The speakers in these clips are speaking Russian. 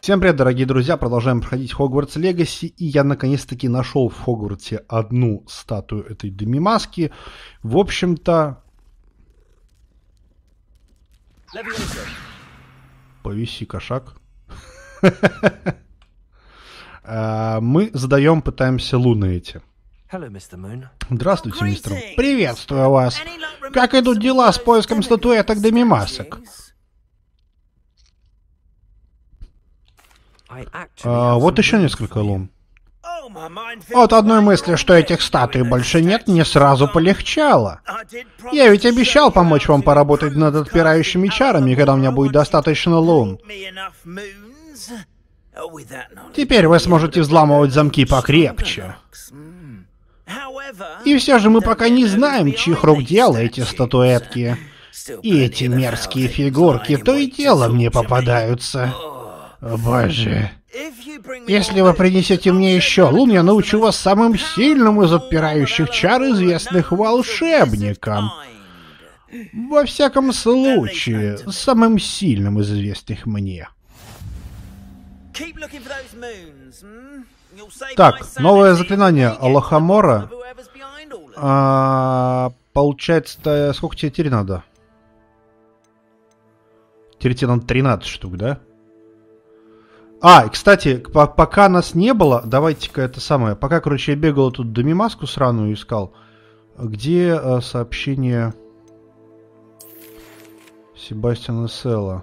Всем привет, дорогие друзья! Продолжаем проходить Хогвартс Легаси, и я наконец-таки нашел в Хогвартсе одну статую этой Демимаски. В общем-то... Повиси, кошак. Мы задаем, пытаемся луны эти. Здравствуйте, мистер. Приветствую вас. Как идут дела с поиском статуэток Демимасок? Вот еще несколько лун. От одной мысли, что этих статуй больше нет, мне сразу полегчало. Я ведь обещал помочь вам поработать над отпирающими чарами, когда у меня будет достаточно лун. Теперь вы сможете взламывать замки покрепче. И все же мы пока не знаем, чьих рук дело эти статуэтки. И эти мерзкие фигурки то и дело мне попадаются. О, боже. Если вы принесете мне еще лун, я научу вас самым сильным из отпирающих чар, известных волшебникам. Во всяком случае, самым сильным из известных мне. Так, новое заклинание Алохамора. Получается, сколько тебе теперь надо? Теперь тебе надо 13 штук, да? И, кстати, пока нас не было, давайте-ка это самое, пока, короче, я бегал тут Демимаску сраную искал, где сообщение Себастьяна Селла?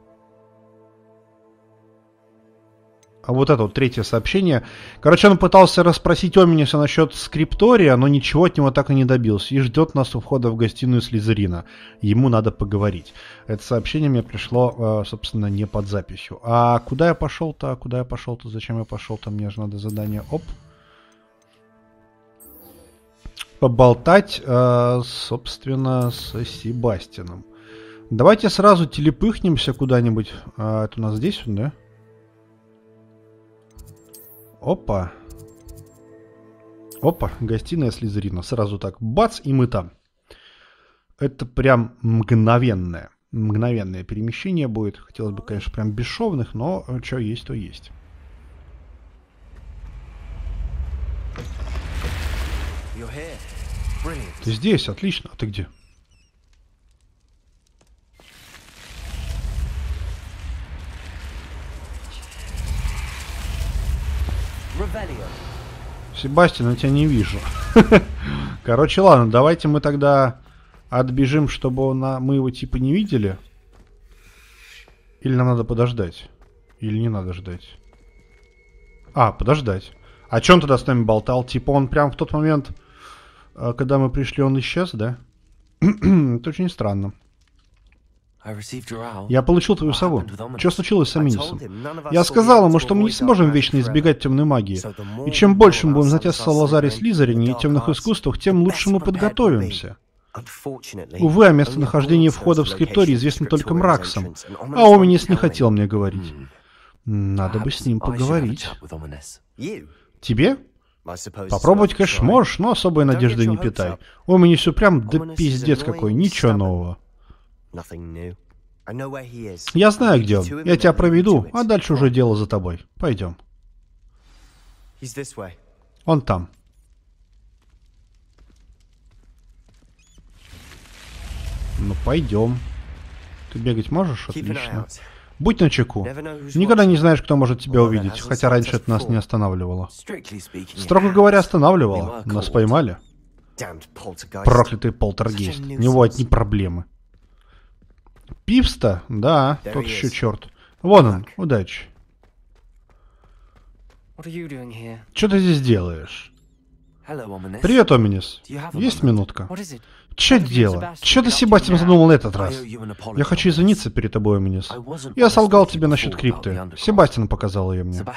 А вот это вот третье сообщение. Короче, он пытался расспросить Омениса насчет скриптория, но ничего от него так и не добился. И ждет нас у входа в гостиную Слизерина. Ему надо поговорить. Это сообщение мне пришло, собственно, не под записью. А куда я пошел-то? Куда я пошел-то? Зачем я пошел-то? Мне же надо задание. Оп. Поболтать, собственно, с Себастьяном. Давайте сразу телепыхнемся куда-нибудь. Это у нас здесь, да? Опа. Опа, гостиная Слизерина. Сразу так, бац, и мы там. Это прям мгновенное перемещение будет. Хотелось бы, конечно, прям бесшовных, но что есть, то есть. Ты здесь, отлично. А ты где? Себастьян, я тебя не вижу. Короче, ладно, давайте мы тогда отбежим, чтобы мы его типа не видели. Или нам надо подождать? Или не надо ждать? Подождать. А чё он тогда с нами болтал? Типа он прям в тот момент, когда мы пришли, он исчез, да? Это очень странно. Я получил твою сову. Что случилось с Аминисом? Я сказал ему, что мы не сможем вечно избегать темной магии. И чем больше мы будем знать о Салазаре Слизерине и темных искусствах, тем лучше мы подготовимся. Увы, о местонахождении входа в скрипторий известно только Мраксам, а Оминис не хотел мне говорить. Надо бы с ним поговорить. Тебе? Попробовать, конечно, можешь, но особой надежды не питай. Оминису прям да пиздец какой, ничего нового. Я знаю, где он. Я тебя проведу, а дальше уже дело за тобой. Пойдем. Он там. Ну, пойдем. Ты бегать можешь? Отлично. Будь начеку. Никогда не знаешь, кто может тебя увидеть, хотя раньше это нас не останавливало. Строго говоря, останавливало. Нас поймали. Проклятый полтергейст. У него одни проблемы. Пивста? Да, тот еще черт. Вон он, удачи. Что ты здесь делаешь? Привет, Оминис. Есть минутка? Че дело? Че ты, Себастьян, задумал на этот раз? Я хочу извиниться перед тобой, Оминис. Я солгал тебе насчет крипты. Себастьян показал ее мне.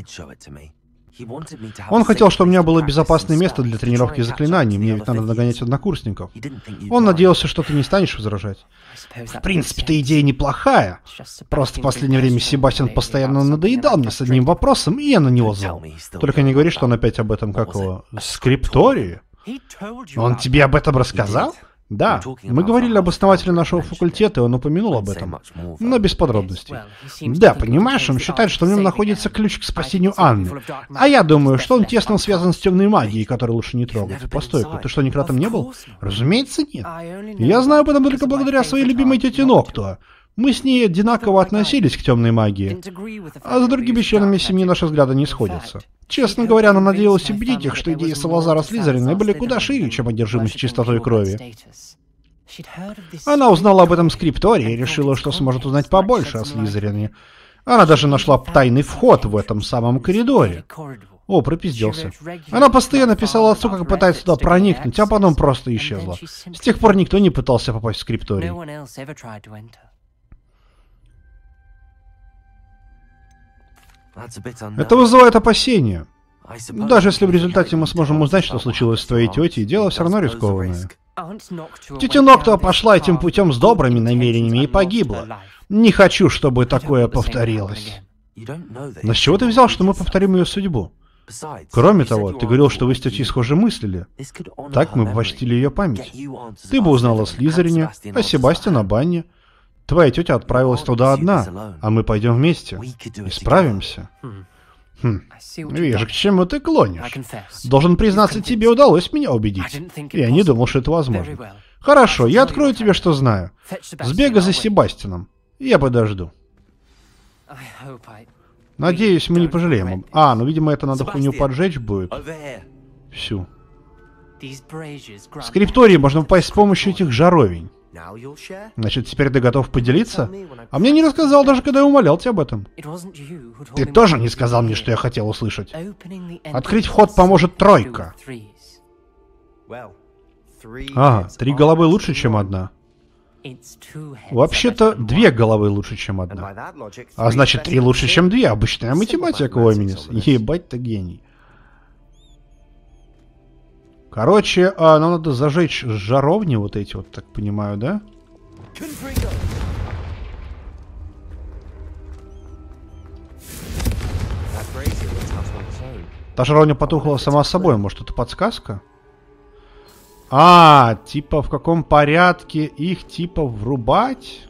Он хотел, чтобы у меня было безопасное место для тренировки заклинаний. Мне ведь надо догонять однокурсников. Он надеялся, что ты не станешь возражать. В принципе-то идея неплохая. Просто в последнее время Себастьян постоянно надоедал мне с одним вопросом, и я на него зол. Только не говори, что он опять об этом, как его, скриптории. Он тебе об этом рассказал? Да, мы говорили об основателе нашего факультета, и он упомянул об этом, но без подробностей. Да, понимаешь, он считает, что в нем находится ключ к спасению Анны. А я думаю, что он тесно связан с темной магией, которую лучше не трогать. Постой-ка, ты что, никогда там не был? Разумеется, нет. Я знаю об этом только благодаря своей любимой тете Ноктуа. Мы с ней одинаково относились к темной магии, а с другими членами семьи наши взгляды не сходятся. Честно говоря, она надеялась убедить их, что идеи Салазара Слизерина были куда шире, чем одержимость чистотой крови. Она узнала об этом скриптории и решила, что сможет узнать побольше о Слизерине. Она даже нашла тайный вход в этом самом коридоре. О, пропизделся. Она постоянно писала отцу, как пытается туда проникнуть, а потом просто исчезла. С тех пор никто не пытался попасть в скрипторий. Это вызывает опасения. Даже если в результате мы сможем узнать, что случилось с твоей тетей, дело все равно рискованное. Тетя Ноктуа пошла этим путем с добрыми намерениями и погибла. Не хочу, чтобы такое повторилось. Но с чего ты взял, что мы повторим ее судьбу? Кроме того, ты говорил, что вы с тетей схоже мыслили. Так мы бы почтили ее память. Ты бы узнала о Слизерине, о Себастьяне Банне. Твоя тетя отправилась туда одна, а мы пойдем вместе. И справимся. Вижу, к чему ты клонишь. Должен признаться, тебе удалось меня убедить. Я не думал, что это возможно. Хорошо, я открою тебе, что знаю. Сбегай за Себастьяном. Я подожду. Надеюсь, мы не пожалеем. Ну, видимо, это надо хуйню поджечь будет. Всю. В скриптории можно попасть с помощью этих жаровень. Значит, теперь ты готов поделиться? А мне не рассказал, даже когда я умолял тебя об этом. Ты тоже не сказал мне, что я хотел услышать. Открыть вход поможет тройка. Ага, 3 головы лучше, чем одна. Вообще-то 2 головы лучше, чем одна. А значит, 3 лучше, чем 2. Обычная математика, Уоминис. Ебать ты гений. Короче, нам надо зажечь жаровни вот эти вот, так понимаю, да? Та жаровня потухла сама собой, может, это подсказка? Типа в каком порядке их типа врубать?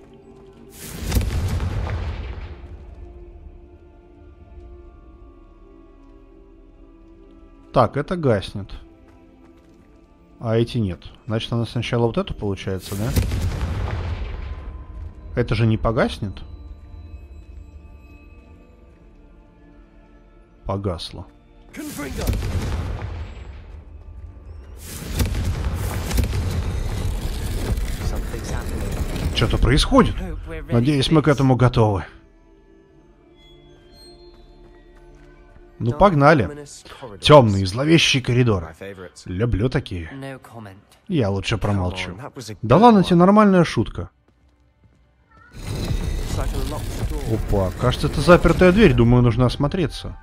Так, это гаснет. А эти нет. Значит, она сначала вот эту получается, да? Это же не погаснет? Погасло. Что-то происходит. Надеюсь, мы к этому готовы. Ну, погнали. Темный, зловещий коридор. Люблю такие. Я лучше промолчу. Да ладно тебе, нормальная шутка. Опа, кажется, это запертая дверь. Думаю, нужно осмотреться.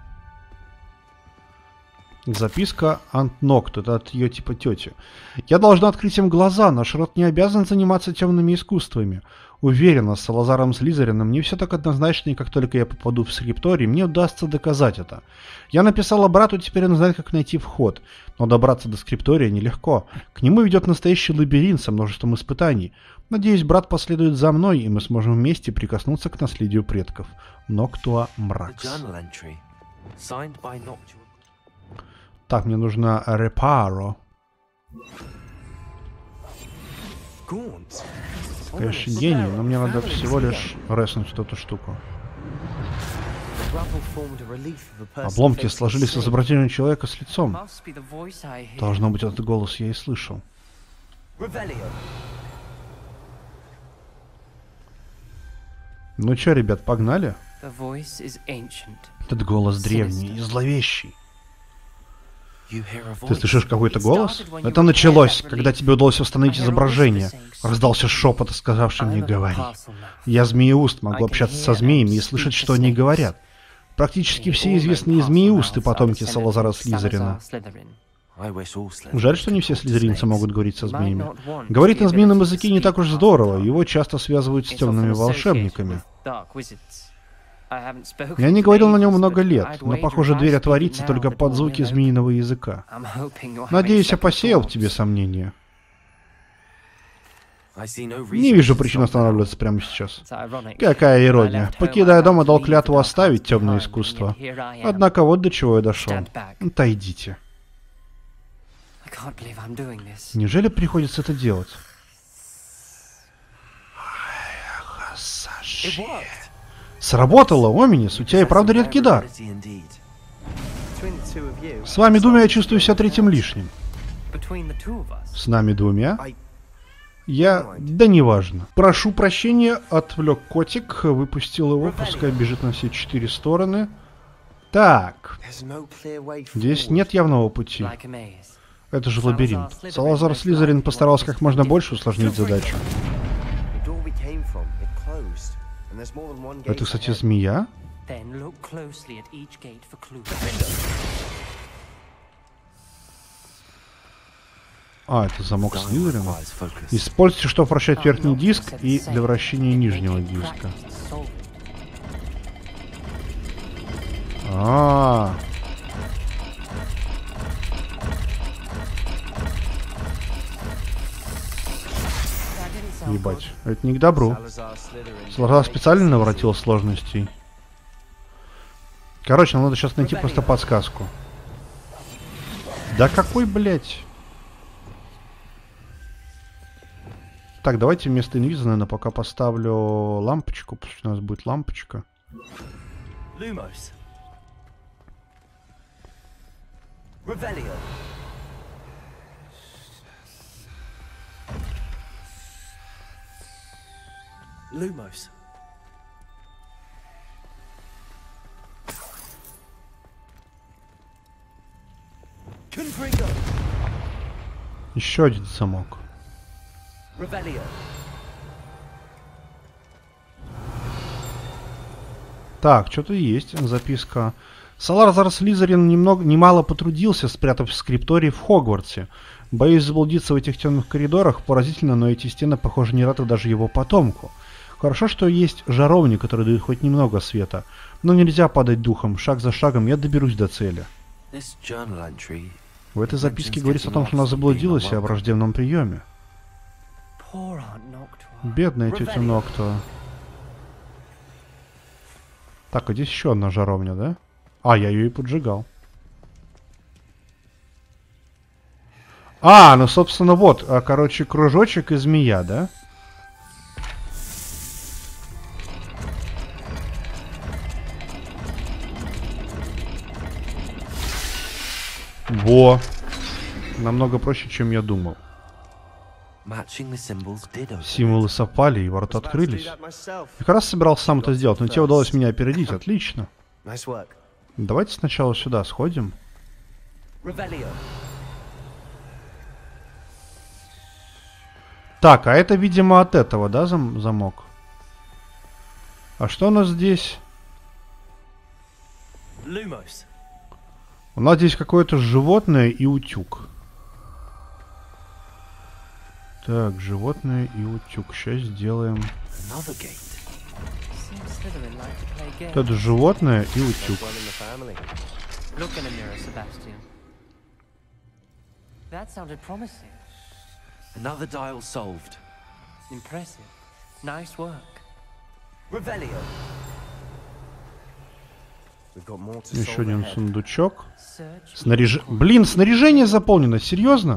Записка Ант Нокт. Это от ее типа тети. Я должна открыть им глаза. Наш род не обязан заниматься темными искусствами. Уверена, с Салазаром Слизерином не все так однозначно, и как только я попаду в скрипторий, мне удастся доказать это. Я написала брату, теперь он знает, как найти вход. Но добраться до скриптория нелегко. К нему ведет настоящий лабиринт со множеством испытаний. Надеюсь, брат последует за мной, и мы сможем вместе прикоснуться к наследию предков. Ноктуа Мракс. Так, мне нужна репаро. Конечно, гений, но мне надо всего лишь реснуть эту штуку. Обломки сложились с изображением человека с лицом. Должно быть, этот голос я и слышал. Ну чё, ребят, погнали? Этот голос древний и зловещий. Ты слышишь какой-то голос? Это началось, когда тебе удалось установить изображение. Раздался шепот, сказавший мне «говори». Я змееуст, могу общаться со змеями и слышать, что они говорят. Практически все известные змееусты потомки Салазара Слизерина. Жаль, что не все слизеринцы могут говорить со змеями. Говорить на змеином языке не так уж здорово, его часто связывают с темными волшебниками. Я не говорил на нем много лет, но, похоже, дверь отворится только под звуки змеиного языка. Надеюсь, я посеял в тебе сомнения. Не вижу причин останавливаться прямо сейчас. Какая ирония. Покидая дом, я дал клятву оставить темное искусство. Однако вот до чего я дошел. Отойдите. Неужели приходится это делать? Сработало, Оминис, у тебя и правда редкий дар. С вами двумя я чувствую себя третьим лишним. С нами двумя? Да неважно. Прошу прощения, отвлек котик, выпустил его, пускай бежит на все 4 стороны. Так. Здесь нет явного пути. Это же лабиринт. Салазар Слизерин постарался как можно больше усложнить задачу. Это, кстати, змея? А, это замок Слизерина. Используйте, чтобы вращать верхний диск и для вращения нижнего диска. Ебать, это не к добру. Салазар специально наворотил сложностей. Короче, нам надо сейчас найти просто подсказку. Да какой, блядь? Так, давайте вместо инвиза, наверное, пока поставлю лампочку, пусть у нас будет лампочка. Lumos. Revelio. Lumos. Confringo. Еще один замок. Revelio. Так, что-то есть. Записка. Салазар Слизерин немало потрудился, спрятав скрипторий в Хогвартсе. Боюсь заблудиться в этих темных коридорах. Поразительно, но эти стены, похоже, не рады даже его потомку. Хорошо, что есть жаровни, которые дают хоть немного света. Но нельзя падать духом. Шаг за шагом я доберусь до цели. В этой записке говорится о том, что она заблудилась и о враждебном приеме. Бедная тетя Ноктуа. Так, а здесь еще одна жаровня, да? А, я ее и поджигал. Ну, собственно, вот, короче, кружочек и змея, да? Во! Намного проще, чем я думал. Символы совпали, и ворота открылись. Я как раз собирался сам это сделать, но тебе удалось меня опередить. Отлично. Давайте сначала сюда сходим. Так, а это, видимо, от этого, да, замок? А что у нас здесь? У нас здесь какое-то животное и утюг. Так, животное и утюг. Сейчас сделаем. Это животное и утюг. Еще один сундучок. Блин, снаряжение заполнено, серьезно?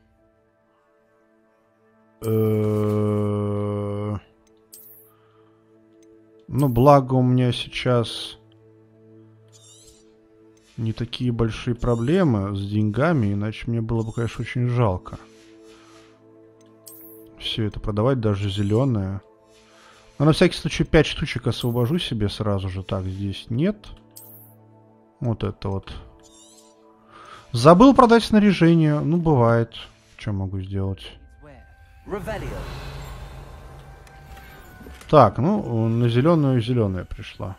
Ну, благо у меня сейчас не такие большие проблемы с деньгами, иначе мне было бы, конечно, очень жалко все это продавать, даже зеленое. Но на всякий случай 5 штучек освобожу себе сразу же. Так, здесь нет. Вот это вот. Забыл продать снаряжение. Ну, бывает. Что могу сделать? Так, ну, на зеленую зеленая пришла.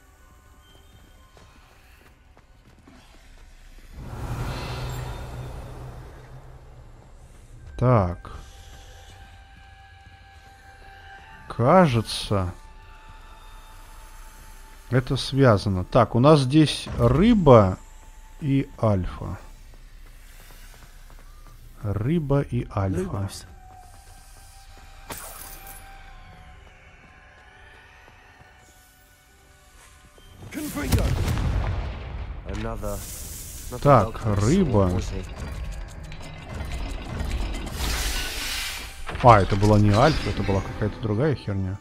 Так. Кажется, это связано. Так, у нас здесь рыба и альфа. Рыба и альфа. Так, рыба. А, это была не Альфа, это была какая-то другая херня.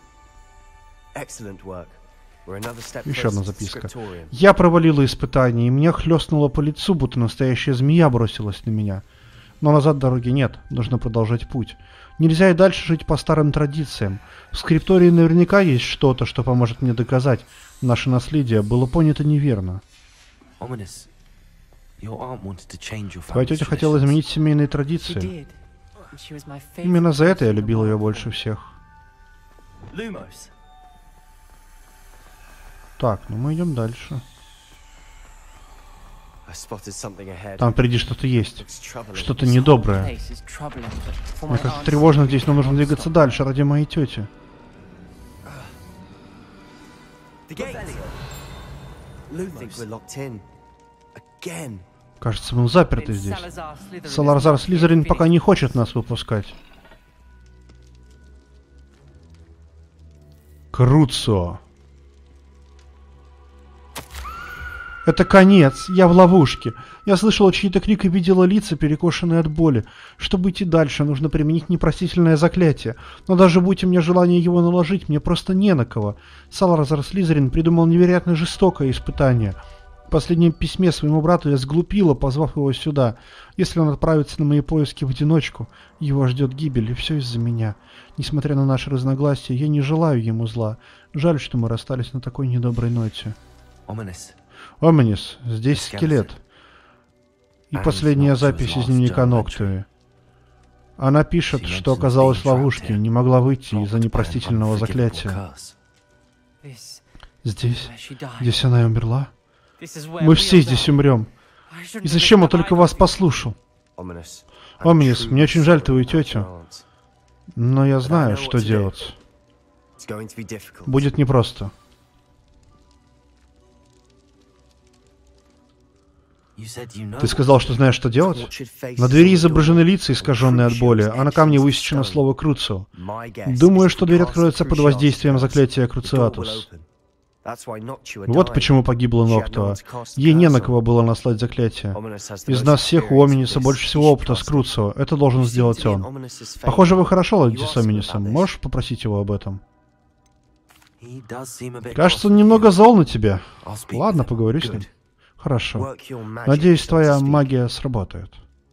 Еще одна записка. Я провалила испытание, и меня хлестнуло по лицу, будто настоящая змея бросилась на меня. Но назад дороги нет, нужно продолжать путь. Нельзя и дальше жить по старым традициям. В скриптории наверняка есть что-то, что поможет мне доказать. Наше наследие было понято неверно. Твоя тетя хотела изменить семейные традиции. Именно за это я любил ее больше всех. Так, ну мы идем дальше. Там впереди что-то есть. Что-то недоброе. Мне как-то тревожно здесь, но нужно двигаться дальше ради моей тети. Кажется, мы заперты здесь. Салазар Слизерин пока не хочет нас выпускать. Круцо. Это конец. Я в ловушке. Я слышала чьи-то крик и видела лица, перекошенные от боли. Чтобы идти дальше, нужно применить непростительное заклятие. Но даже будь у меня желание его наложить, мне просто не на кого. Салазар Слизерин придумал невероятно жестокое испытание. В последнем письме своему брату я сглупила, позвав его сюда. Если он отправится на мои поиски в одиночку, его ждет гибель, и все из-за меня. Несмотря на наши разногласия, я не желаю ему зла. Жаль, что мы расстались на такой недоброй ноте. Омнис, здесь скелет. И последняя запись из дневника Ноктуи. Она пишет, что оказалась в ловушке, не могла выйти из-за непростительного заклятия. Здесь? Здесь она и умерла? Мы все здесь умрем. И зачем он только вас послушал? Омнис, мне очень жаль твою тетю. Но я знаю, что делать. Будет непросто. Ты сказал, что знаешь, что делать? На двери изображены лица, искаженные от боли, а на камне высечено слово «Круцио». Думаю, что дверь откроется под воздействием заклятия Круциатус. Вот почему погибла Ноктуа. Ей не на кого было наслать заклятие. Из нас всех у Омениса больше всего опыта с Круцио. Это должен сделать он. Похоже, вы хорошо ладите с Оминисом. Можешь попросить его об этом? Кажется, он немного зол на тебя. Ладно, поговорю с ним. Хорошо. Надеюсь, твоя магия сработает.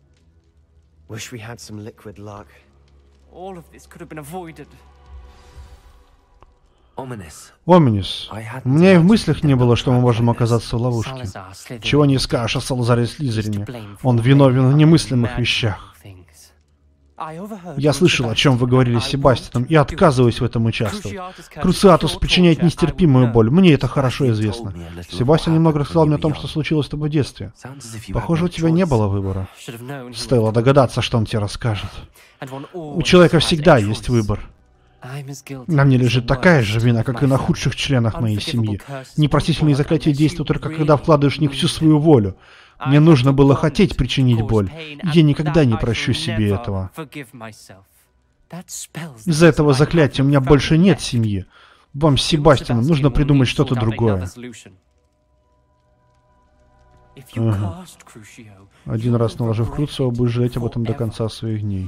Омнис, у меня и в мыслях не было, что мы можем оказаться в ловушке. Чего не скажешь о Салазаре Слизерине. Он виновен в немыслимых вещах. Я слышал, о чем вы говорили с Себастьяном, и отказываюсь в этом участвовать. Круциатус причиняет нестерпимую боль, мне это хорошо известно. Себастьян немного рассказал мне о том, что случилось с тобой в детстве. Похоже, у тебя не было выбора. Стоило догадаться, что он тебе расскажет. У человека всегда есть выбор. На мне лежит такая же вина, как и на худших членах моей семьи. Непростительные заклятия действуют только когда вкладываешь в них всю свою волю. Мне нужно было хотеть причинить боль. Я никогда не прощу себе этого. Из-за этого заклятия у меня больше нет семьи. Вам с Себастьяном нужно придумать что-то другое. Ага. Один раз наложив Круцио, будешь жалеть об этом до конца своих дней.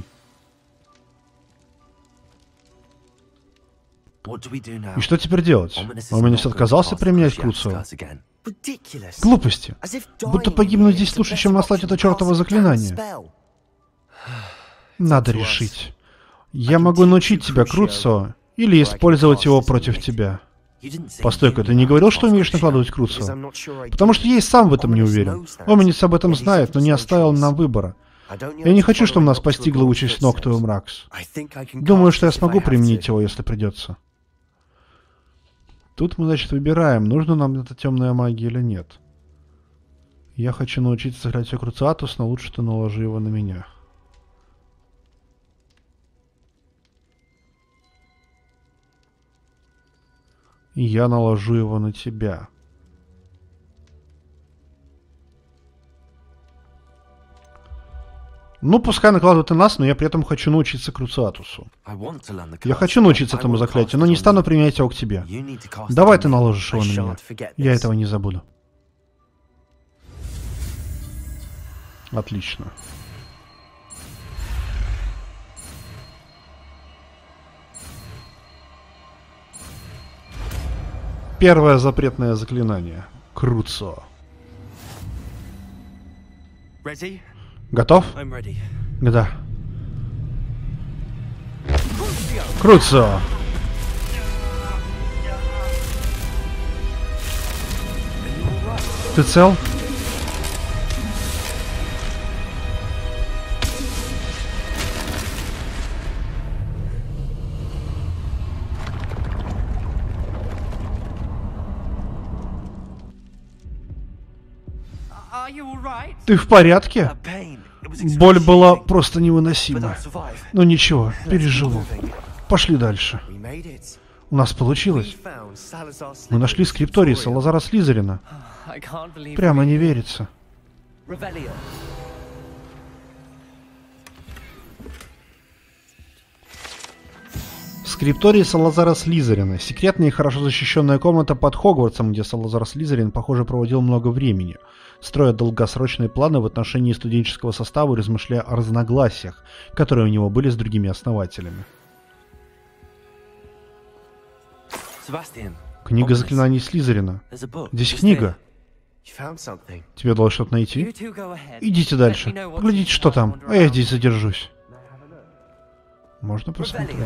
И что теперь делать? Омнис отказался применять Круцио? Глупости. Будто погибнуть здесь лучше, чем наслать это чертово заклинание. Надо решить. Я могу научить тебя Круцио, или использовать его против тебя. Постой-ка, ты не говорил, что умеешь накладывать Круцио? Потому что я и сам в этом не уверен. Омнис об этом знает, но не оставил нам выбора. Я не хочу, чтобы нас постигла участь Ноктуи Мракс. Думаю, что я смогу применить его, если придется. Тут мы, значит, выбираем, нужна нам эта темная магия или нет. Я хочу научиться заклятию Круциатус, но лучше ты наложи его на меня. И я наложу его на тебя. Ну, пускай накладывают и нас, но я при этом хочу научиться Круциатусу. Я хочу научиться этому заклятию, но не стану применять его к тебе. Давай ты наложишь его на меня. Я этого не забуду. Отлично. Первое запретное заклинание. Круцо. Ready? Готов? I'm ready. Да. Круцо. Ты цел? Are you all right? Ты в порядке? That pain. It was Боль была excruciating, просто but невыносима. I'll survive. Но ничего, Let's keep переживу. moving. Пошли дальше. We made it. У нас We получилось. found Salazar's Мы нашли скрипторий Салазара Слизерина. I can't believe Прямо не верится. Revelio. Скрипторий Салазара Слизерина. Секретная и хорошо защищенная комната под Хогвартсом, где Салазар Слизерин, похоже, проводил много времени, строя долгосрочные планы в отношении студенческого состава и размышляя о разногласиях, которые у него были с другими основателями. Sebastian. Книга заклинаний Слизерина. There's a book. Здесь Just книга. there. You found something. Тебе удалось что-то найти? You two go ahead. Идите дальше. Поглядите, что там. А я здесь задержусь. Можно посмотреть?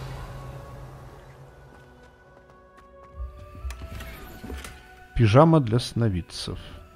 Пижама для сновидцев.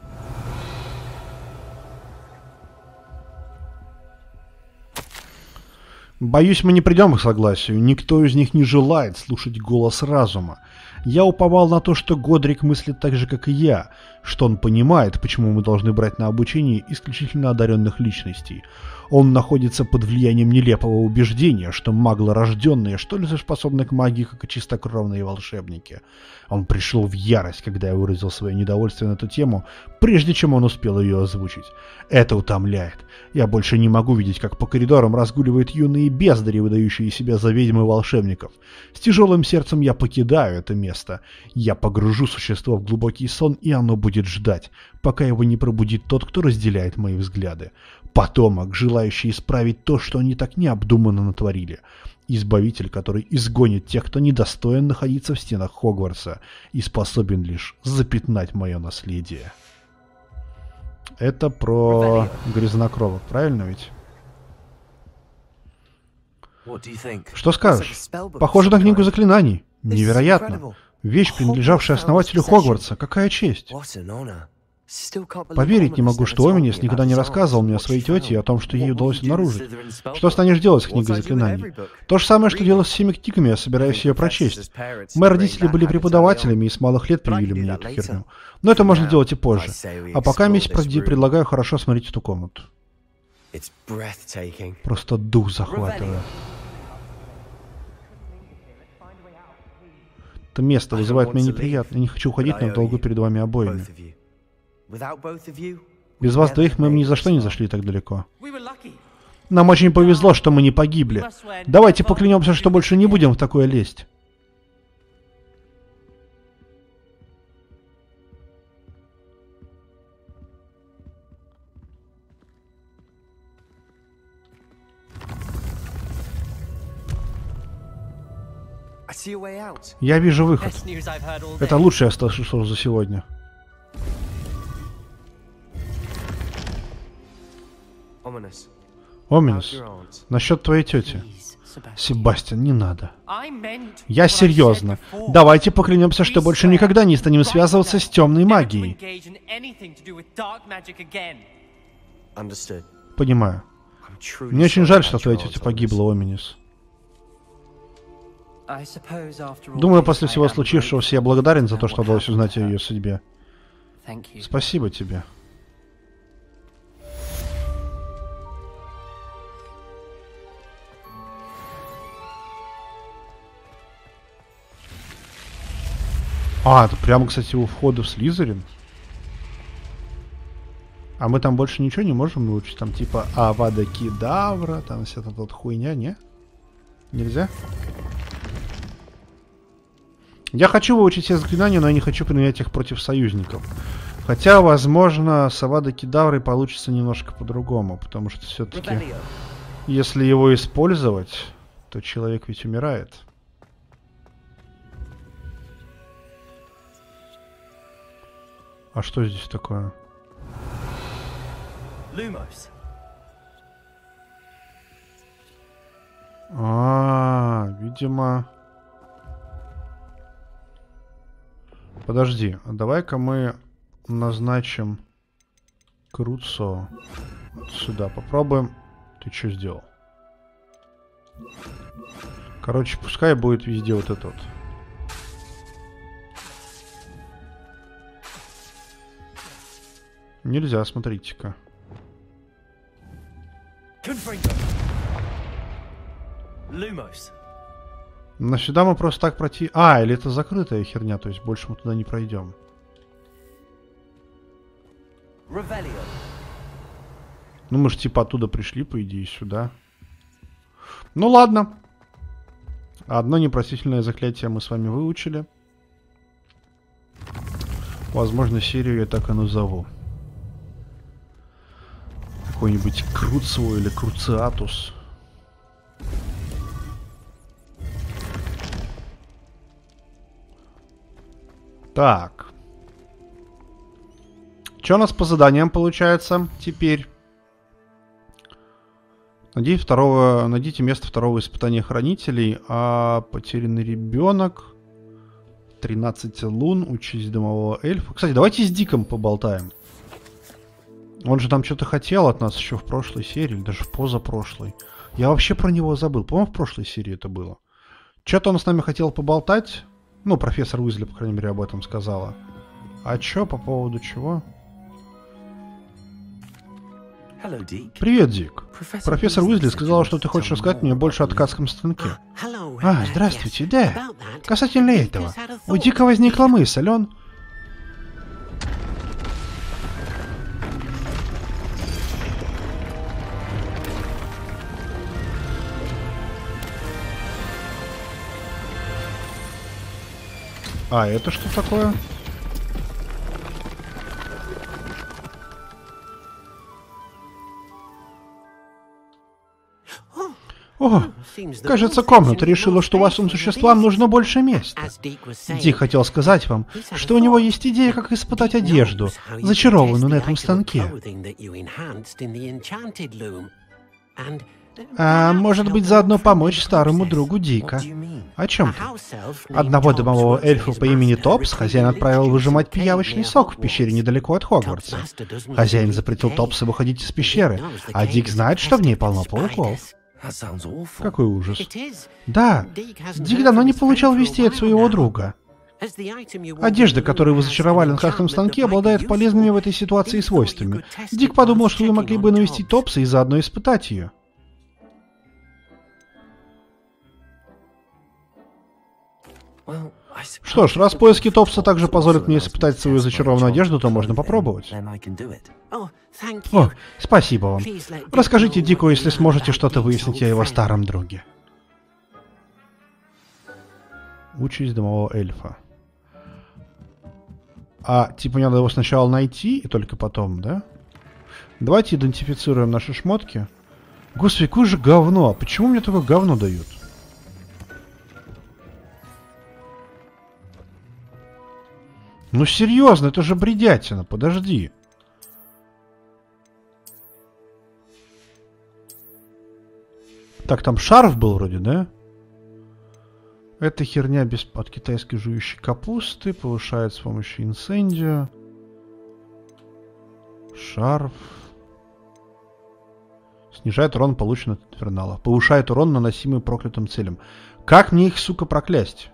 Боюсь, мы не придем к согласию. Никто из них не желает слушать голос разума. Я уповал на то, что Годрик мыслит так же, как и я, что он понимает, почему мы должны брать на обучение исключительно одаренных личностей. Он находится под влиянием нелепого убеждения, что маглорожденные что ли способны к магии, как и чистокровные волшебники. Он пришел в ярость, когда я выразил свое недовольство на эту тему, прежде чем он успел ее озвучить. Это утомляет. Я больше не могу видеть, как по коридорам разгуливают юные бездари, выдающие себя за ведьм и волшебников. С тяжелым сердцем я покидаю это место. Я погружу существо в глубокий сон, и оно будет ждать, пока его не пробудит тот, кто разделяет мои взгляды. Потомок, желающий исправить то, что они так необдуманно натворили. Избавитель, который изгонит тех, кто недостоин находиться в стенах Хогвартса и способен лишь запятнать мое наследие. Это про грязнокровок, правильно ведь? Что скажешь? Похоже на книгу заклинаний. Невероятно. Вещь, принадлежавшая основателю Хогвартса. Какая честь. Поверить не могу, что Оминис никогда не рассказывал мне о своей тете и о том, что ей удалось обнаружить. Что станешь делать с книгой заклинаний? То же самое, что делать с всеми книгами, я собираюсь ее прочесть. Мои родители были преподавателями и с малых лет привили мне эту херню. Но это можно делать и позже. А пока я предлагаю хорошо смотреть эту комнату. Просто дух захватывает. Это место вызывает меня неприятно. Я не хочу уходить надолго перед вами обоими. Без вас двоих мы ни за что не зашли так далеко. Нам очень повезло, что мы не погибли. Давайте поклянемся, что больше не будем в такое лезть. Я вижу выход. Это лучшее, я слышал за сегодня. Оминус, насчет твоей тети. Себастьян, не надо. Я серьезно. Давайте поклянемся, что больше никогда не станем связываться с темной магией. Понимаю. Мне очень жаль, что твоя тетя погибла, Оминус. Думаю, после всего случившегося я благодарен за то, что удалось узнать о ее судьбе. Спасибо тебе. А, это прямо, кстати, у входа в Слизерин. А мы там больше ничего не можем выучить? Там типа Авада Кедавра, там вся эта вот хуйня, не? Нельзя? Я хочу выучить все заклинания, но я не хочу применять их против союзников. Хотя, возможно, с Авада Кедаврой получится немножко по-другому, потому что все-таки, если его использовать, то человек ведь умирает. А что здесь такое? Lumos. Видимо... Подожди, а давай-ка мы назначим Круцо сюда. Попробуем. Ты что сделал? Короче, пускай будет везде вот это вот. Нельзя, смотрите-ка. Lumos. Но сюда мы просто так пройти... или это закрытая херня, то есть больше мы туда не пройдем. Revelio. Ну мы же типа оттуда пришли, по идее, сюда. Ну ладно. Одно непростительное заклятие мы с вами выучили. Возможно, серию я так и назову. Какой-нибудь Круцио или Круциатус. Так. Что у нас по заданиям получается теперь? Найдите место второго испытания хранителей. Потерянный ребенок. 13 лун. Учись домового эльфа. Кстати, давайте с Диком поболтаем. Он же там что-то хотел от нас еще в прошлой серии. Или даже в позапрошлой. Я вообще про него забыл. По-моему, в прошлой серии это было. Что-то он с нами хотел поболтать. Ну, профессор Уизли, по крайней мере, об этом сказала. А чё, по поводу чего? Привет, Дик. Профессор Уизли сказала, что ты хочешь рассказать мне больше о ткацком станке. Здравствуйте, да. Касательно этого. У Дика возникла мысль, он... Это что такое? Кажется, комната решила, что вашим существам нужно больше места. Дик хотел сказать вам, что у него есть идея, как испытать одежду, зачарованную на этом станке. Может быть, заодно помочь старому другу Дика. О чем ты? Одного домового эльфа по имени Топс хозяин отправил выжимать пиявочный сок в пещере недалеко от Хогвартса. Хозяин запретил Топсу выходить из пещеры, а Дик знает, что в ней полно пауков. Какой ужас. Да, Дик давно не получал вестей от своего друга. Одежда, которую вы зачаровали на ткацком станке, обладает полезными в этой ситуации свойствами. Дик подумал, что вы могли бы навестить Топса и заодно испытать ее. Что ж, раз поиски Топса также позволят мне испытать свою зачарованную одежду, то можно попробовать. Спасибо вам. Расскажите Дику, если сможете что-то выяснить о его старом друге. Участь домового эльфа. Типа мне надо его сначала найти, и только потом, да? Давайте идентифицируем наши шмотки. Господи, какое же говно. Почему мне такое говно дают? Ну серьезно, это же бредятина, подожди. Так, там шарф был вроде, да? Эта херня от китайской жующей капусты повышает с помощью инсендио. Шарф. Снижает урон, полученный от инфернала. Повышает урон, наносимый проклятым целям. Как мне их, сука, проклясть?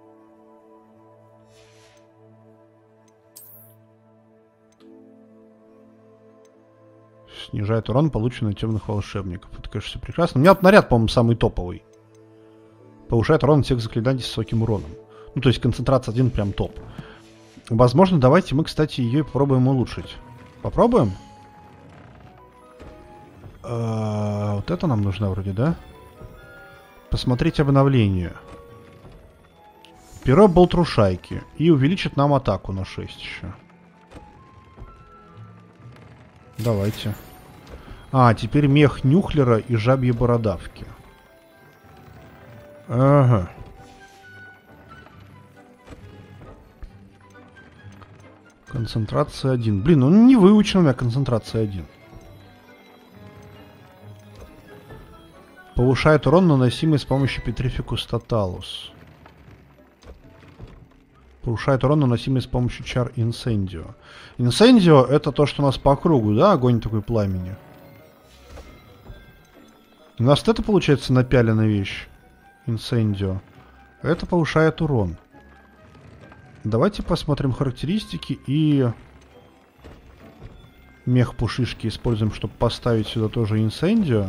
Снижает урон, полученный от темных волшебников. Это, конечно, все прекрасно. У меня вот наряд, по-моему, самый топовый. Повышает урон всех заклинаний с высоким уроном. Ну, то есть концентрация 1 прям топ. Возможно, давайте мы, кстати, ее попробуем улучшить. Попробуем? Вот это нам нужно вроде, да? Посмотреть обновление. Перо болтрушайки. И увеличит нам атаку на 6 еще. Давайте. А, теперь мех Нюхлера и жабьи бородавки. Ага. Концентрация 1. Блин, он не выучен у меня концентрация 1. Повышает урон, наносимый с помощью Petrificus Totalus. Повышает урон, наносимый с помощью чар Incendio. Incendio это то, что у нас по кругу, да? Огонь такой пламени. У нас это получается напяленная вещь. Incendio. Это повышает урон. Давайте посмотрим характеристики и мех пушишки используем, чтобы поставить сюда тоже Incendio.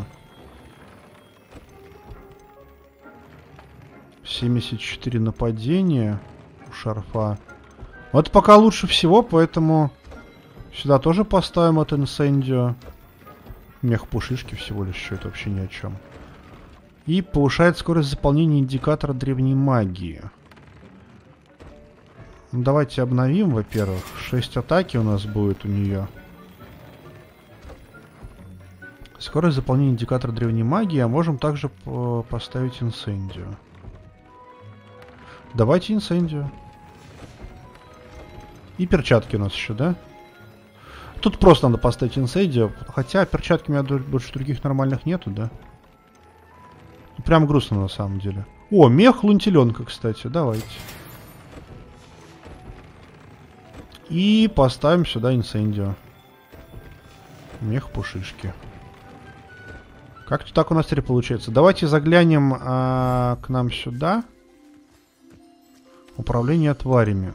74 нападения у шарфа. Вот пока лучше всего, поэтому сюда тоже поставим это Incendio. Мех пушишки всего лишь, что это вообще ни о чем. И повышает скорость заполнения индикатора древней магии. Ну, давайте обновим, во-первых. 6 атаки у нас будет у нее. Скорость заполнения индикатора древней магии, а можем также поставить Incendio. Давайте Incendio. И перчатки у нас еще, да? Тут просто надо поставить Incendio. Хотя перчатки у меня больше других нормальных нету, да? Прям грустно на самом деле. О, мех лунтеленка, кстати. Давайте. И поставим сюда Incendio. Мех пушишки. Как-то так у нас теперь получается. Давайте заглянем к нам сюда. Управление тварями.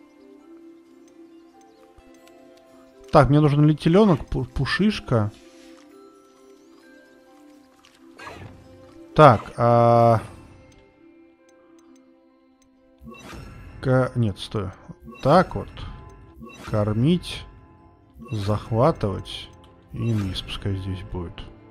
Так, мне нужен летеленок, пушишка. Так, нет, стой. Так вот. Кормить, захватывать. И инвиз пускай здесь будет.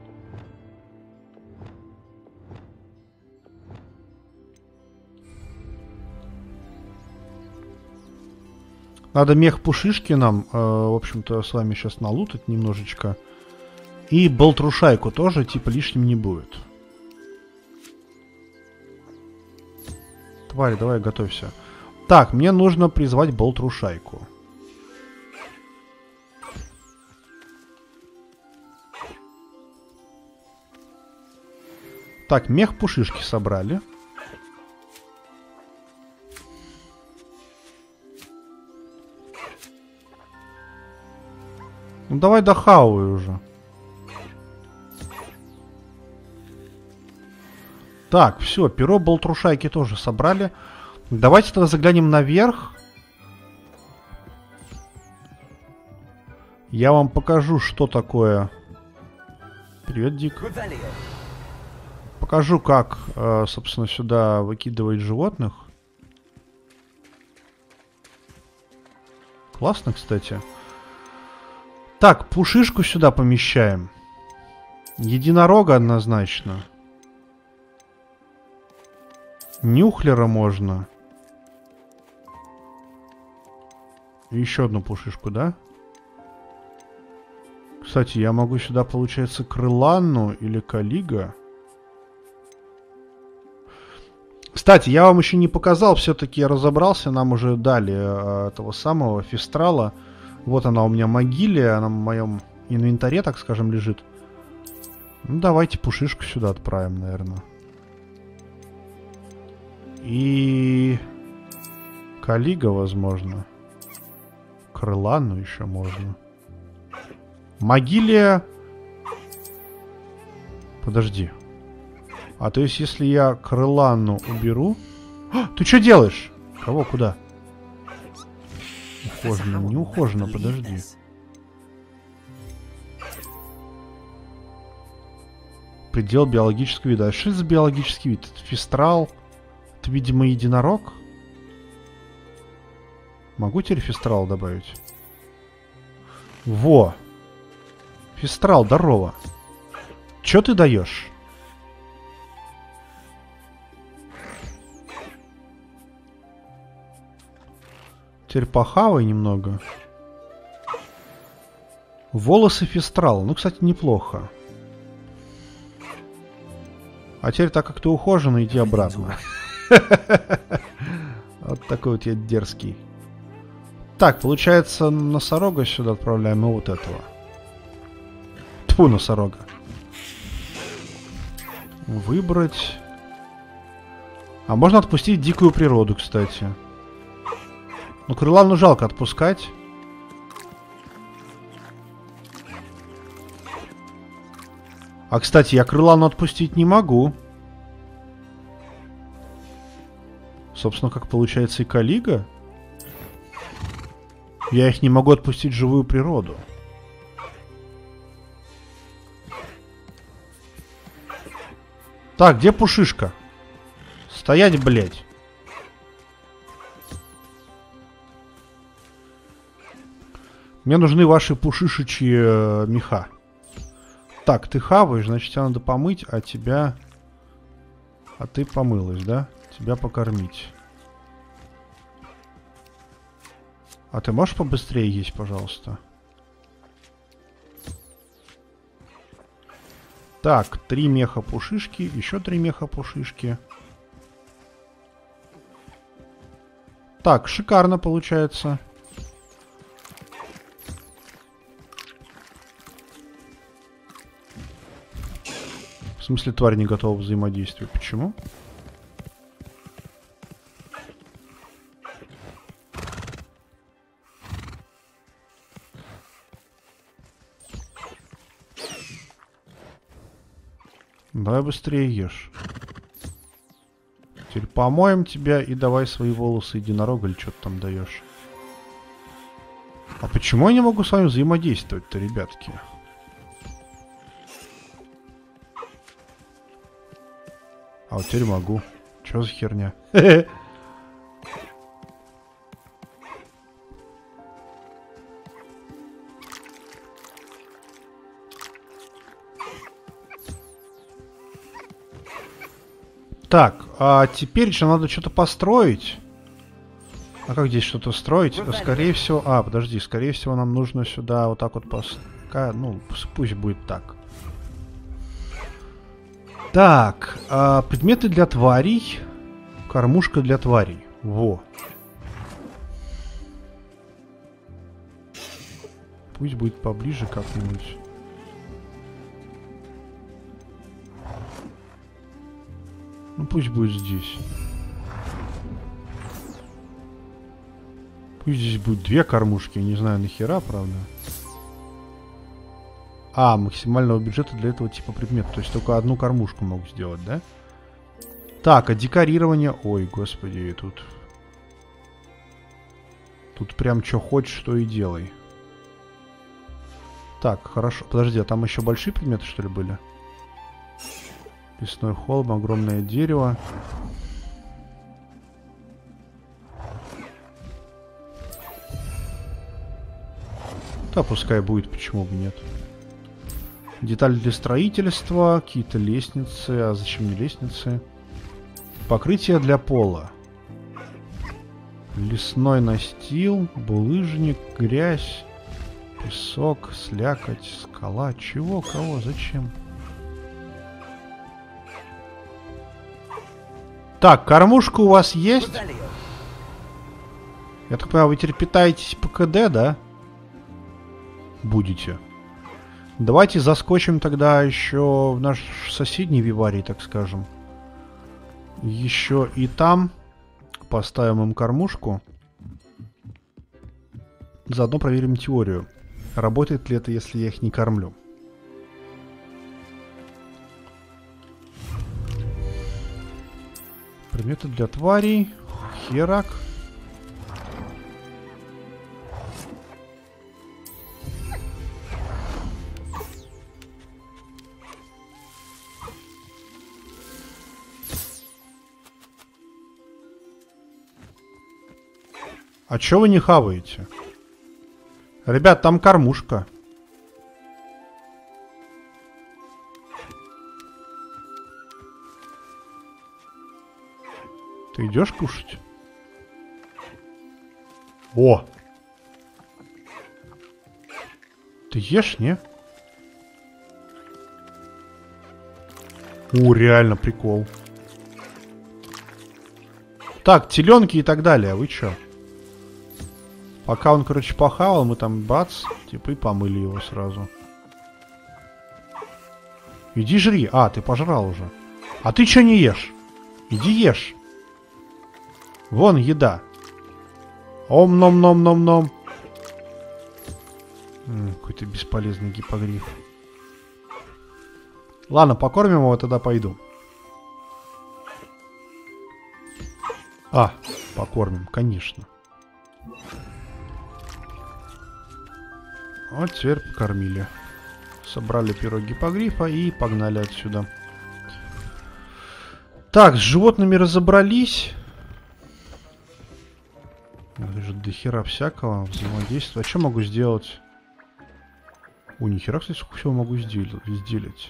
Надо мех пушишки нам, в общем-то, с вами сейчас налутать немножечко. И болтрушайку тоже, типа, лишним не будет. Тварь, давай, готовься. Так, мне нужно призвать болтрушайку. Так, мех пушишки собрали. Ну давай дохавай уже. Так, все, перо болтрушайки тоже собрали. Давайте тогда заглянем наверх. Я вам покажу, что такое. Привет, Дик. Покажу, как, собственно, сюда выкидывать животных. Классно, кстати. Так, пушишку сюда помещаем. Единорога однозначно. Нюхлера можно. И еще одну пушишку, да? Кстати, я могу сюда, получается, Крыланну или Калига. Кстати, я вам еще не показал, все-таки я разобрался, нам уже дали этого самого Фистрала. Вот она у меня Могилия, она в моем инвентаре, так скажем, лежит. Ну, давайте пушишку сюда отправим, наверное. И... Калига, возможно. Крыланну еще можно. Могилия... Подожди. А то есть, если я Крыланну уберу... А, ты что делаешь? Кого, куда? Ухоженно, не ухоженно, подожди. Предел биологического вида. А что это за биологический вид? Это Фистрал? Это, видимо, единорог? Могу теперь Фистрал добавить? Во! Фистрал, здорово. Чё ты даешь? Теперь похавай немного. Волосы фестрал. Ну, кстати, неплохо. А теперь, так как ты ухоженный, иди обратно. Вот такой вот я дерзкий. Так, получается, носорога сюда отправляем и вот этого. Тьфу, носорога. Выбрать. А можно отпустить дикую природу, кстати. Ну, Крылану жалко отпускать. А, кстати, я Крылану отпустить не могу. Собственно, как получается и Калига. Я их не могу отпустить в живую природу. Так, где Пушишка? Стоять, блядь. Мне нужны ваши пушишечьи меха. Так, ты хаваешь, значит, тебя надо помыть, а тебя... А ты помылась, да? Тебя покормить. А ты можешь побыстрее есть, пожалуйста? Так, 3 меха пушишки, еще 3 меха пушишки. Так, шикарно получается. В смысле, тварь не готова к взаимодействию? Почему? Давай быстрее ешь. Теперь помоем тебя и давай свои волосы единорога или что ты там даешь. А почему я не могу с вами взаимодействовать-то, ребятки? А вот теперь могу. Чё за херня? Так, а теперь же надо что-то построить. А как здесь что-то строить? Скорее всего... А, подожди, скорее всего нам нужно сюда вот так вот ну, пусть будет так. Так, предметы для тварей. Кормушка для тварей. Во. Пусть будет поближе как-нибудь. Ну пусть будет здесь. Пусть здесь будет 2 кормушки. Я не знаю нахера, правда. А, максимального бюджета для этого типа предмета. То есть только 1 кормушку могу сделать, да? Так, а декорирование... Ой, господи, тут... Тут прям что хочешь, что и делай. Так, хорошо. Подожди, а там еще большие предметы, что ли, были? Лесной холм, огромное дерево. Да, пускай будет, почему бы нет. Детали для строительства, какие-то лестницы. А зачем мне лестницы? Покрытие для пола. Лесной настил, булыжник, грязь, песок, слякоть, скала. Чего, кого, зачем? Так, кормушка у вас есть? Я так понимаю, вы теперь питаетесь по КД, да? Будете. Давайте заскочим тогда еще в наш соседний виварий, так скажем. Еще и там поставим им кормушку. Заодно проверим теорию. Работает ли это, если я их не кормлю? Предметы для тварей. Херак. А чё вы не хаваете? Ребят, там кормушка. Ты идешь кушать? О! Ты ешь, не? Реально прикол. Так, теленки и так далее, вы чё? Пока он, короче, похавал, мы там бац, типа и помыли его сразу. Иди жри. А, ты пожрал уже. А ты чё не ешь? Иди ешь. Вон еда. Ом-ном-ном-ном-ном. Какой-то бесполезный гиппогриф. Ладно, покормим его, тогда пойду. А, покормим, конечно. Вот теперь покормили. Собрали перо гиппогрифа и погнали отсюда. Так, с животными разобрались. Это же дохера всякого взаимодействия. А что могу сделать? Нихера, кстати, сколько всего могу сделать.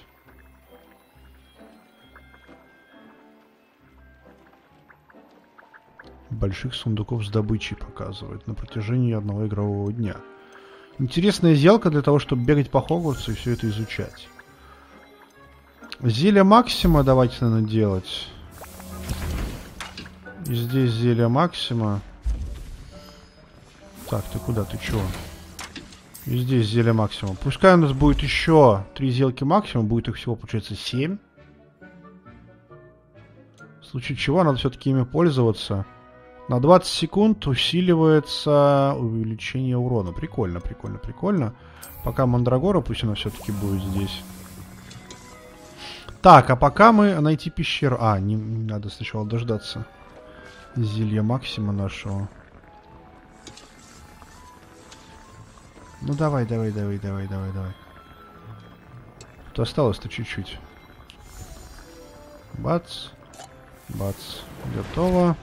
Больших сундуков с добычей показывает на протяжении одного игрового дня. Интересная сделка для того, чтобы бегать по Хогвартсу и все это изучать. Зелье Максима давайте, наверное, делать. И здесь зелье Максима. Так, ты куда? Ты чего? И здесь зелье Максима. Пускай у нас будет еще 3 зельки Максима. Будет их всего, получается, 7. В случае чего надо все-таки ими пользоваться. На 20 секунд усиливается увеличение урона. Прикольно, прикольно, прикольно. Пока Мандрагора, пусть она все-таки будет здесь. Так, а пока мы найти пещеру... А, не надо сначала дождаться зелья Максима нашего. Ну давай. Тут осталось-то чуть-чуть. Бац. Бац. Готово.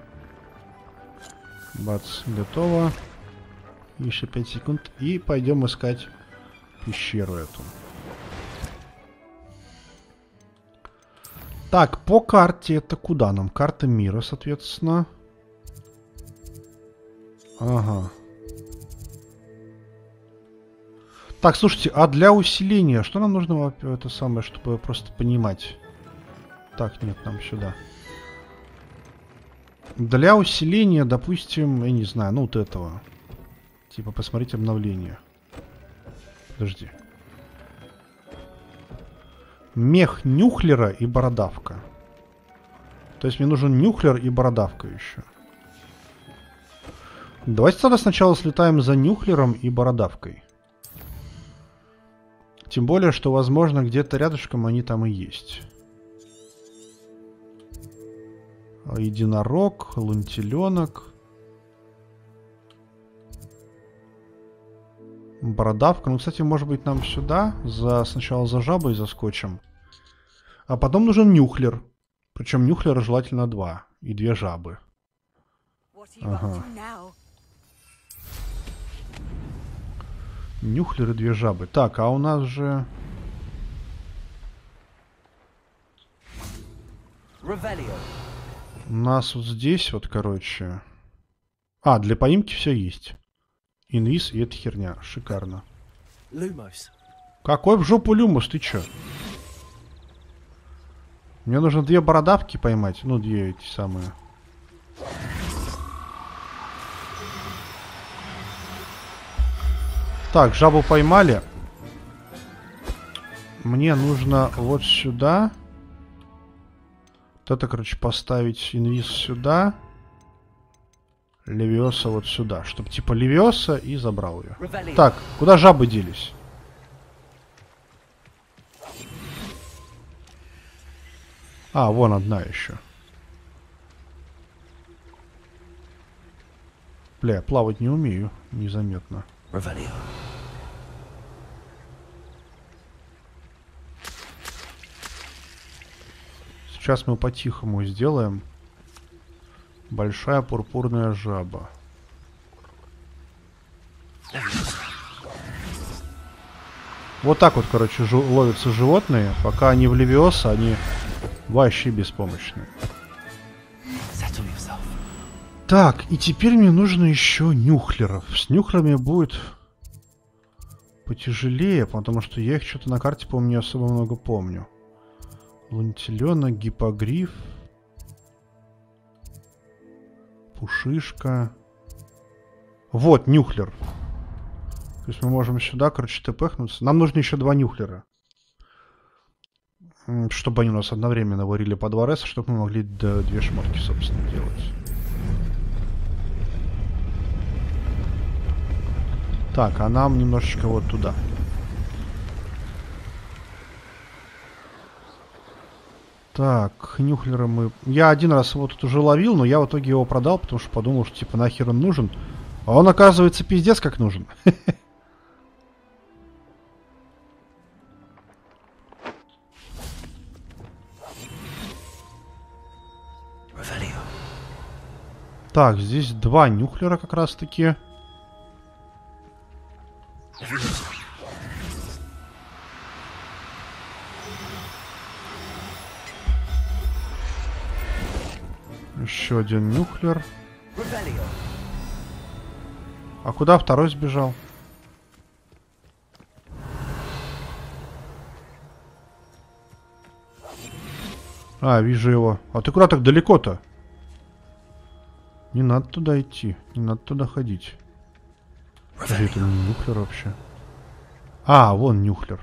Бац, готово. Еще 5 секунд. И пойдем искать пещеру эту. Так, по карте это куда нам? Карта мира, соответственно. Ага. Так, слушайте, а для усиления, что нам нужно, это самое, чтобы просто понимать? Так, нет, нам сюда. Для усиления, допустим, я не знаю, ну вот этого. Типа посмотреть обновление. Подожди. Мех Нюхлера и бородавка. То есть мне нужен Нюхлер и бородавка еще. Давайте тогда сначала слетаем за Нюхлером и бородавкой. Тем более, что, возможно, где-то рядышком они там и есть. Единорог, лунтеленок. Бородавка. Ну, кстати, может быть, нам сюда. Сначала за жабой заскочим. А потом нужен Нюхлер. Причем Нюхлера желательно 2. И 2 жабы. Ага. Нюхлер и 2 жабы. Так, а у нас же... У нас вот здесь вот, короче... А, для поимки все есть. Инвиз и эта херня. Шикарно. Lumos. Какой в жопу Люмос? Ты чё? Мне нужно 2 бородавки поймать. Ну, 2 эти самые. Так, жабу поймали. Мне нужно вот сюда. Вот это, короче, поставить инвиз сюда. Левиоса вот сюда. Чтобы типа Левиоса и забрал ее. Так, куда жабы делись? А, вон одна еще. Бля, я плавать не умею. Незаметно. Сейчас мы по-тихому сделаем. Большая пурпурная жаба. Вот так вот, короче, ловятся животные. Пока они в Левиоса, они вообще беспомощные. Так, и теперь мне нужно еще нюхлеров. С нюхлерами будет потяжелее, потому что я их что-то на карте, по-моему, не особо много помню. Лантиленок, гиппогриф. Пушишка. Вот, нюхлер. То есть мы можем сюда, короче, тпхнуться. Нам нужно еще 2 нюхлера. Чтобы они у нас одновременно варили по 2 реса, чтобы мы могли 2 шмотки, собственно, делать. Так, а нам немножечко вот туда. Так, нюхлера мы... Я один раз его тут уже ловил, но я в итоге его продал, потому что подумал, что типа нахер он нужен. А он, оказывается, пиздец как нужен. Так, здесь 2 нюхлера как раз таки. Еще один нюхлер. А куда второй сбежал? А, вижу его. А ты куда так далеко-то? Не надо туда идти. Не надо туда ходить. Подожди, это не нюхлер вообще. А, вон нюхлер.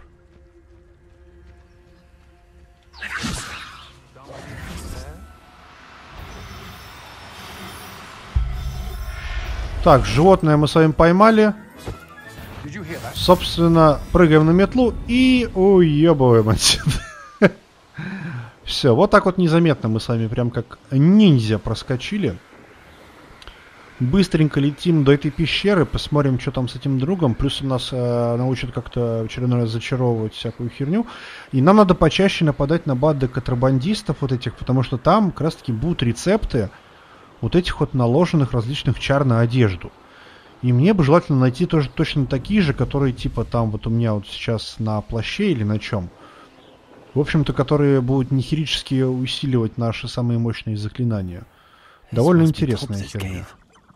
Так, животное мы с вами поймали. Собственно, прыгаем на метлу и уебываем отсюда. Все, вот так вот незаметно мы с вами прям как ниндзя проскочили. Быстренько летим до этой пещеры, посмотрим, что там с этим другом. Плюс у нас научат как-то в очередной раз зачаровывать всякую херню. И нам надо почаще нападать на банды контрабандистов вот этих, потому что там как раз таки будут рецепты вот этих вот наложенных различных чар на одежду. И мне бы желательно найти тоже точно такие же, которые типа там вот у меня вот сейчас на плаще или на чем. В общем-то, которые будут нехерически усиливать наши самые мощные заклинания. Довольно интересная херня.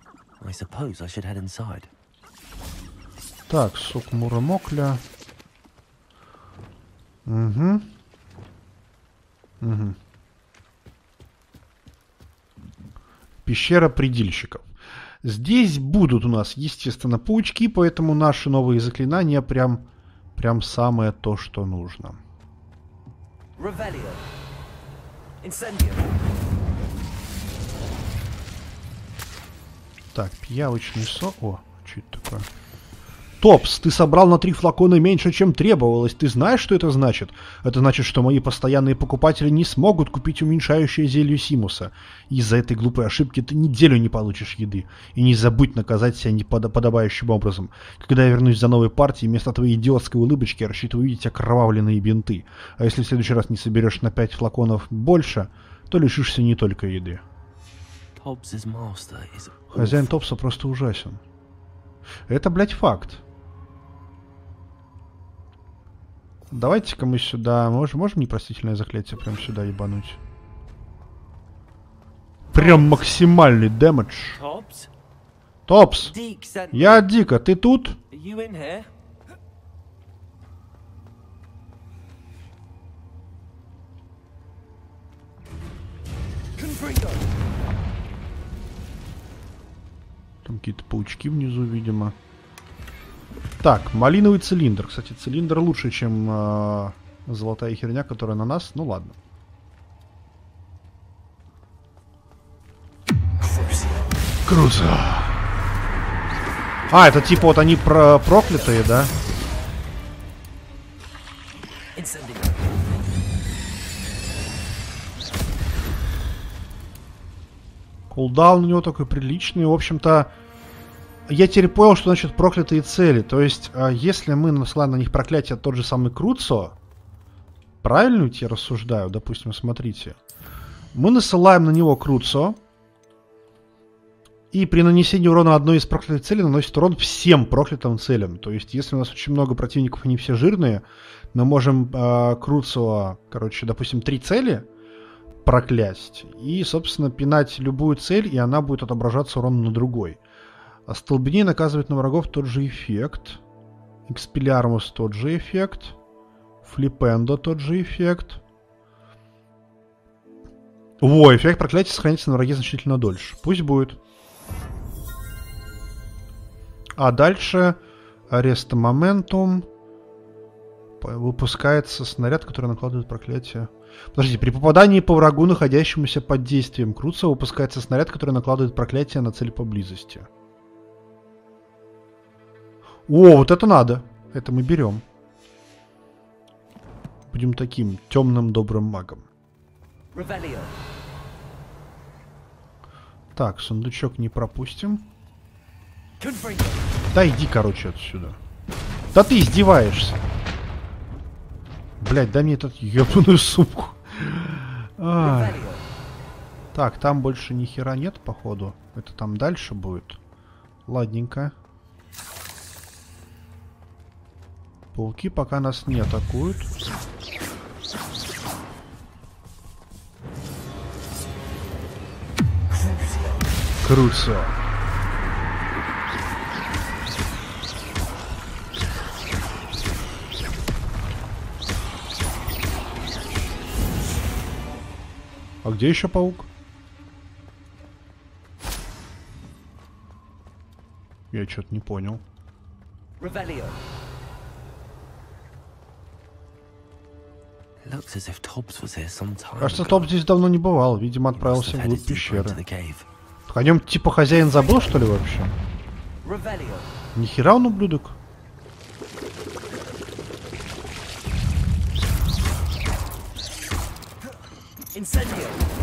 Так, сок муромокля. Угу. Угу. Пещера предельщиков. Здесь будут у нас, естественно, паучки, поэтому наши новые заклинания прям самое то, что нужно. Так, пиявочный сок. О, что это такое? Топс, ты собрал на 3 флакона меньше, чем требовалось. Ты знаешь, что это значит? Это значит, что мои постоянные покупатели не смогут купить уменьшающее зелье Симуса. Из-за этой глупой ошибки ты неделю не получишь еды. И не забудь наказать себя неподобающим образом. Когда я вернусь за новой партией, вместо твоей идиотской улыбочки я рассчитываю увидеть окровавленные бинты. А если в следующий раз не соберешь на 5 флаконов больше, то лишишься не только еды. Хозяин Топса просто ужасен. Это, блядь, факт. Давайте-ка мы сюда... Можем непростительное заклятие прям сюда ебануть? Прям максимальный дэмэдж. Топс! Я Дика, ты тут? Там какие-то паучки внизу, видимо. Так, малиновый цилиндр. Кстати, цилиндр лучше, чем золотая херня, которая на нас. Ну ладно. Круто. А, это типа вот они проклятые, да? Кулдаун у него такой приличный. В общем-то, я теперь понял, что значит проклятые цели. То есть, если мы насылаем на них проклятие тот же самый Круцо, правильно ведь я рассуждаю? Допустим, смотрите. Мы насылаем на него Круцо, и при нанесении урона одной из проклятых целей наносит урон всем проклятым целям. То есть, если у нас очень много противников, они все жирные, мы можем Круцо, короче, допустим, 3 цели проклясть. И, собственно, пинать любую цель, и она будет отображаться уроном на другой. Остолбенение наказывает на врагов тот же эффект. Экспеллиармус тот же эффект. Флипендо тот же эффект. О, эффект проклятия сохранится на враге значительно дольше. Пусть будет. А дальше ареста моментум. Выпускается снаряд, который накладывает проклятие. Подождите, при попадании по врагу, находящемуся под действием Круца, выпускается снаряд, который накладывает проклятие на цель поблизости. О, вот это надо. Это мы берем. Будем таким темным добрым магом. Revelio. Так, сундучок не пропустим. Confringo. Да иди, короче, отсюда. Да ты издеваешься. Блять, дай мне этот ёбаную сумку. Ай. Revelio. Так, там больше ни хера нет, походу. Это там дальше будет. Ладненько. Пауки пока нас не атакуют. Круто. А где еще паук? Я что-то не понял. Revelio. Кажется, Топ здесь давно не бывал. Видимо, отправился вглубь пещеры. О нем типа хозяин забыл, что ли, вообще? Revelio. Нихера он ублюдок. Incendio.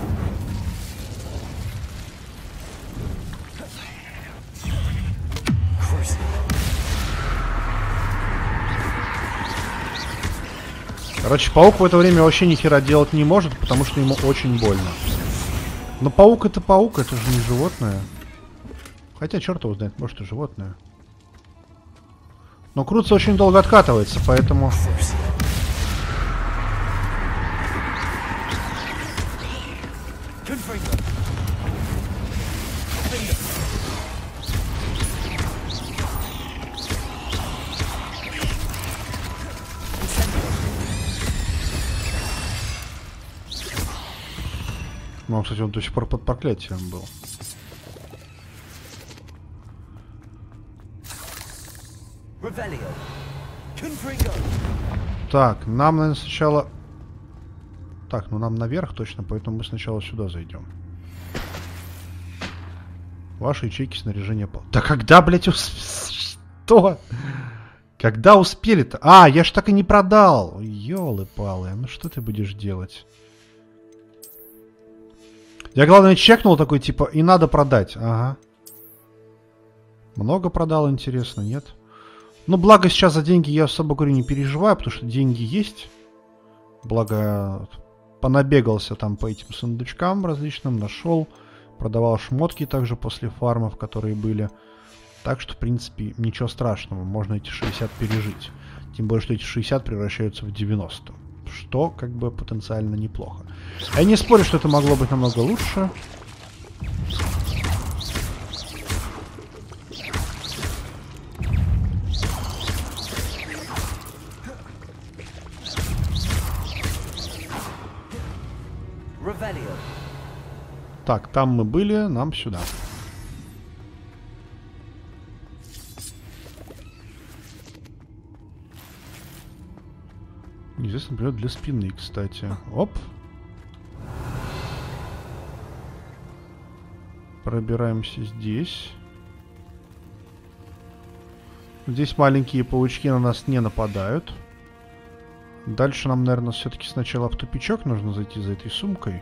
Короче, паук в это время вообще ни хера делать не может, потому что ему очень больно. Но паук, это же не животное. Хотя, черт его знает, может и животное. Но Круц очень долго откатывается, поэтому... Confringo. Ну, кстати, он до сих пор под проклятием был. Revelio. Confringo. Так, нам, наверное, сначала... Так, ну нам наверх точно, поэтому мы сначала сюда зайдем. Ваши ячейки снаряжения... Да когда, блядь, Что? Когда успели-то? А, я ж так и не продал. Ёлы-палы, ну что ты будешь делать? Я, главное, чекнул такой, типа, и надо продать. Ага. Много продал, интересно, нет? Ну, благо сейчас за деньги я особо, говорю, не переживаю, потому что деньги есть. Благо, понабегался там по этим сундучкам различным, нашел. Продавал шмотки также после фармов, которые были. Так что, в принципе, ничего страшного. Можно эти 60 пережить. Тем более, что эти 60 превращаются в 90. Что, как бы, потенциально неплохо. Я не спорю, что это могло быть намного лучше. Revelio. Так, там мы были, нам сюда. Неизвестный предмет для спины, кстати. Оп. Пробираемся здесь. Здесь маленькие паучки на нас не нападают. Дальше нам, наверное, все-таки сначала в тупичок нужно зайти за этой сумкой.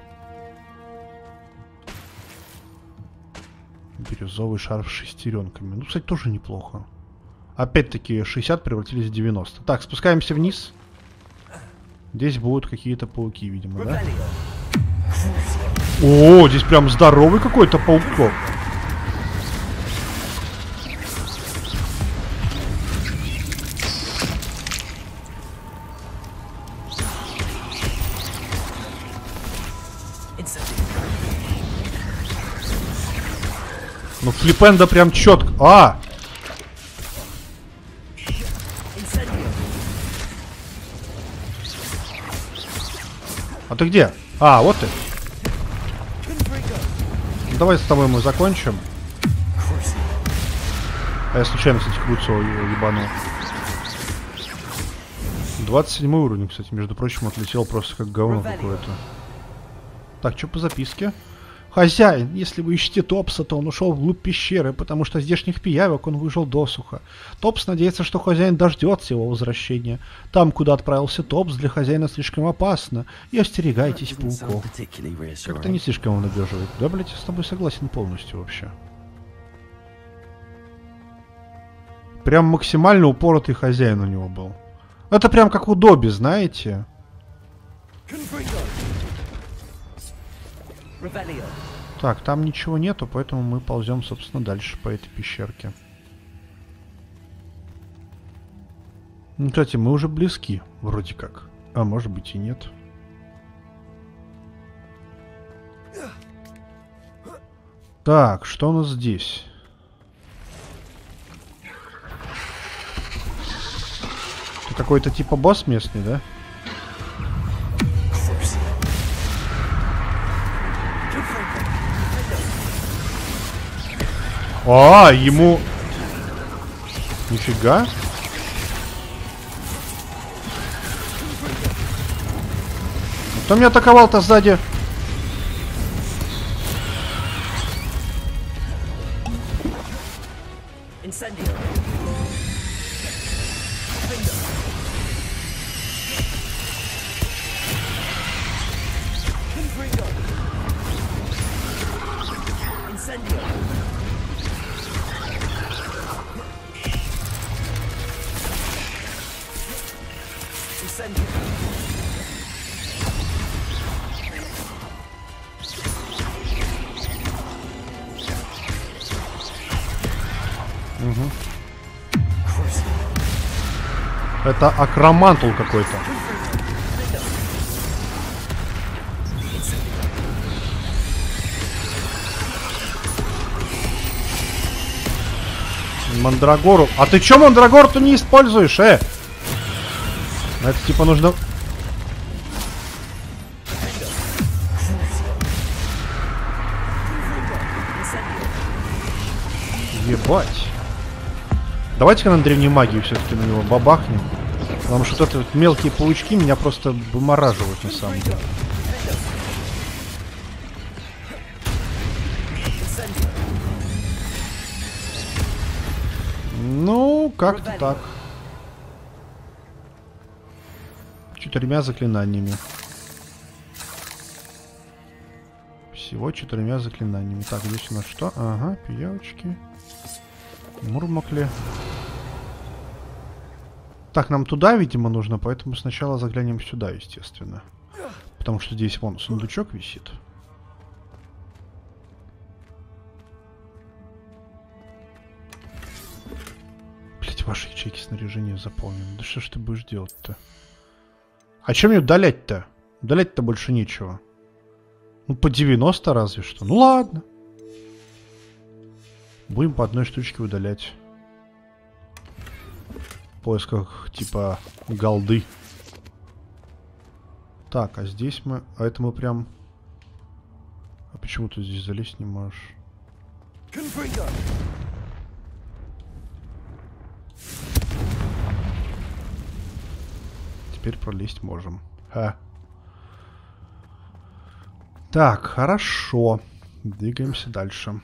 Бирюзовый шарф с шестеренками. Ну, кстати, тоже неплохо. Опять-таки 60 превратились в 90. Так, спускаемся вниз. Здесь будут какие-то пауки, видимо, да? О, здесь прям здоровый какой-то пауков. Ну, флипенда прям четко. А! А ты где? А, вот ты. Давай с тобой мы закончим. А я случайно, кстати, Круцова ебанул. 27 уровень, кстати, между прочим, отлетел просто как говно какое-то. Так, что по записке? Хозяин, если вы ищете Топса, то он ушел вглубь пещеры, потому что здешних пиявок он выжил досуха. Топс надеется, что хозяин дождется его возвращения. Там, куда отправился Топс, для хозяина слишком опасно. И остерегайтесь пауков. Как-то не слишком он обижает. Да, блять, я с тобой согласен полностью вообще. Прям максимально упоротый хозяин у него был. Это прям как у Добби, знаете? Так, там ничего нету, поэтому мы ползем, собственно, дальше по этой пещерке. Ну, кстати, мы уже близки, вроде как. А может быть и нет. Так, что у нас здесь? Это какой-то типа босс местный, да? А, ему... Нифига. Кто меня атаковал-то сзади? Угу. Это акромантул какой-то. Мандрагору. А ты чё Мандрагору-то не используешь, Это типа нужно... Ебать. Давайте-ка на древней магии все-таки на него бабахнем. Потому что вот эти мелкие паучки меня просто вымораживают на самом деле. Ну, как-то так. 4 заклинаниями. Всего 4 заклинаниями. Так, здесь у нас что? Ага, пиявочки. Мурмакли. Так, нам туда, видимо, нужно, поэтому сначала заглянем сюда, естественно. Потому что здесь, вон, сундучок висит. Блять, ваши ячейки снаряжения заполнены. Да что ж ты будешь делать-то? А чем мне удалять-то? Удалять-то больше нечего. Ну, по 90 разве что. Ну, ладно. Будем по одной штучке удалять. В поисках, типа, голды. Так, а здесь мы... А это мы прям... А почему ты здесь залезть не можешь? Теперь пролезть можем. Ха. Так, хорошо. Двигаемся дальше.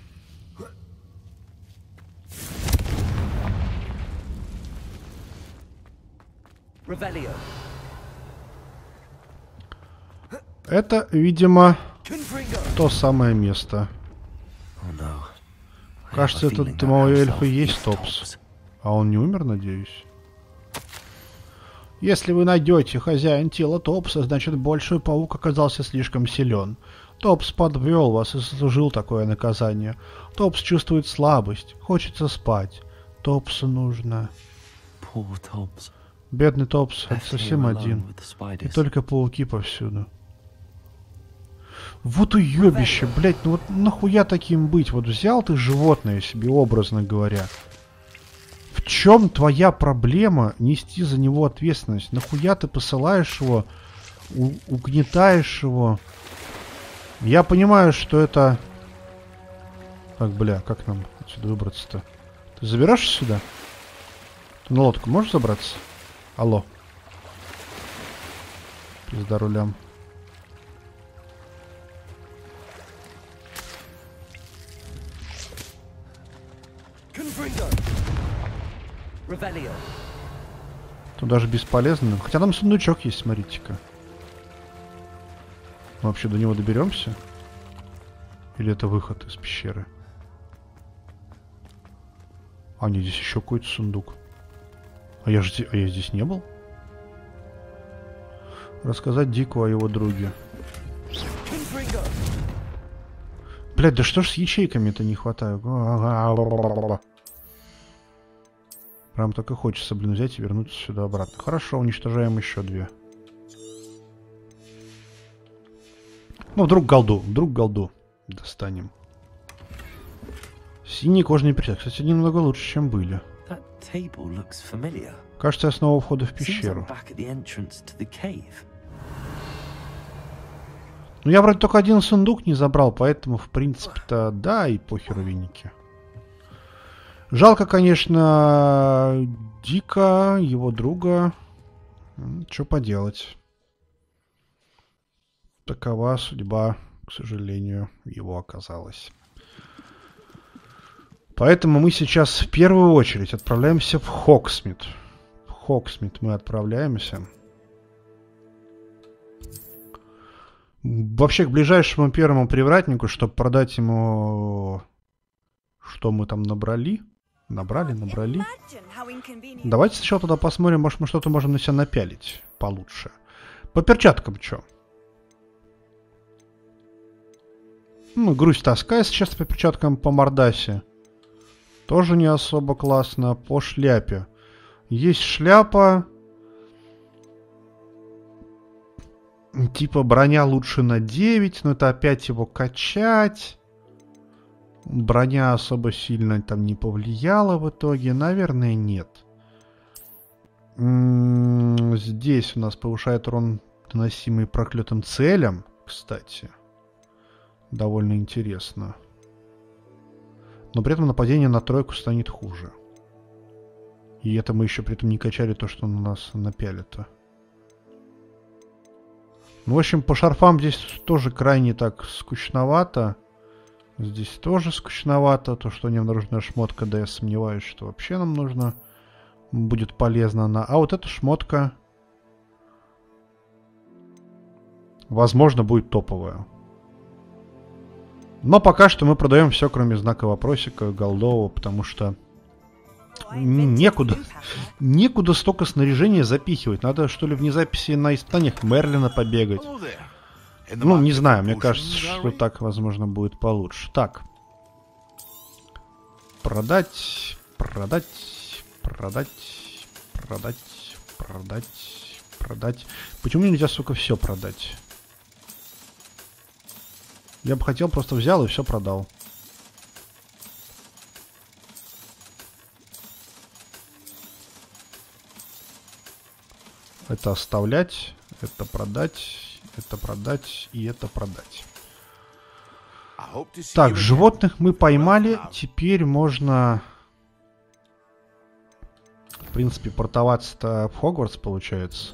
Это, видимо, то самое место. Кажется, это дымовой эльф и есть Топс. А он не умер, надеюсь? Если вы найдете хозяин тела Топса, значит, большой паук оказался слишком силен. Топс подвел вас и заслужил такое наказание. Топс чувствует слабость, хочется спать. Топсу нужно... Бедный Топс, это совсем один. И только пауки повсюду. Вот уебище, блять, ну вот нахуя таким быть? Вот взял ты животное себе, образно говоря. В чем твоя проблема нести за него ответственность? Нахуя ты посылаешь его Угнетаешь его. Я понимаю, что это... Так, бля, как нам отсюда выбраться-то? Ты забираешься сюда? Ты на лодку можешь забраться? Алло. Пизда рулям. Тут даже бесполезно. Хотя там сундучок есть, смотрите-ка. Мы вообще до него доберемся? Или это выход из пещеры? А, нет, здесь еще какой-то сундук. А я здесь не был? Рассказать Дику о его друге. Блядь, да что ж с ячейками-то не хватает? Прям так и хочется, блин, взять и вернуться сюда обратно. Хорошо, уничтожаем еще 2. Ну, вдруг голду достанем. Синие кожаные перчатки. Кстати, немного лучше, чем были. Кажется, я снова у входа в пещеру. Ну, я вроде только один сундук не забрал, поэтому, в принципе-то, да, и похеру виники. Жалко, конечно, Дика, его друга. Что поделать. Такова судьба, к сожалению, его оказалась. Поэтому мы сейчас в первую очередь отправляемся в Хоксмит. В Хоксмит мы отправляемся. Вообще к ближайшему первому привратнику, чтобы продать ему... Что мы там набрали? Набрали. Давайте сначала туда посмотрим, может мы что-то можем на себя напялить получше. По перчаткам что? Ну, грусть таскает сейчас по перчаткам по мордасе. Тоже не особо классно. По шляпе. Есть шляпа. Типа броня лучше на 9, но это опять его качать. Броня особо сильно там не повлияла в итоге. Наверное, нет. Здесь у нас повышает урон, наносимый проклятым целям. Кстати. Довольно интересно. Но при этом нападение на 3 станет хуже. И это мы еще при этом не качали то, что на нас напяли-то. Ну, в общем, по шарфам здесь тоже крайне так скучновато. Здесь тоже скучновато. То, что не обнаружена шмотка, да я сомневаюсь, что вообще нам нужно. Будет полезно она. А вот эта шмотка, возможно, будет топовая. Но пока что мы продаем все, кроме знака вопросика голдового, потому что некуда столько снаряжения запихивать. Надо, что ли, вне записи на испытаниях Мерлина побегать. Ну, не знаю, мне кажется, что так, возможно, будет получше. Так. Продать. Почему нельзя, сука, все продать? Я бы хотел, просто взял и все продал. Это оставлять, это продать и это продать. Так, животных мы поймали. Теперь можно, в принципе, портоваться-то в Хогвартс, получается.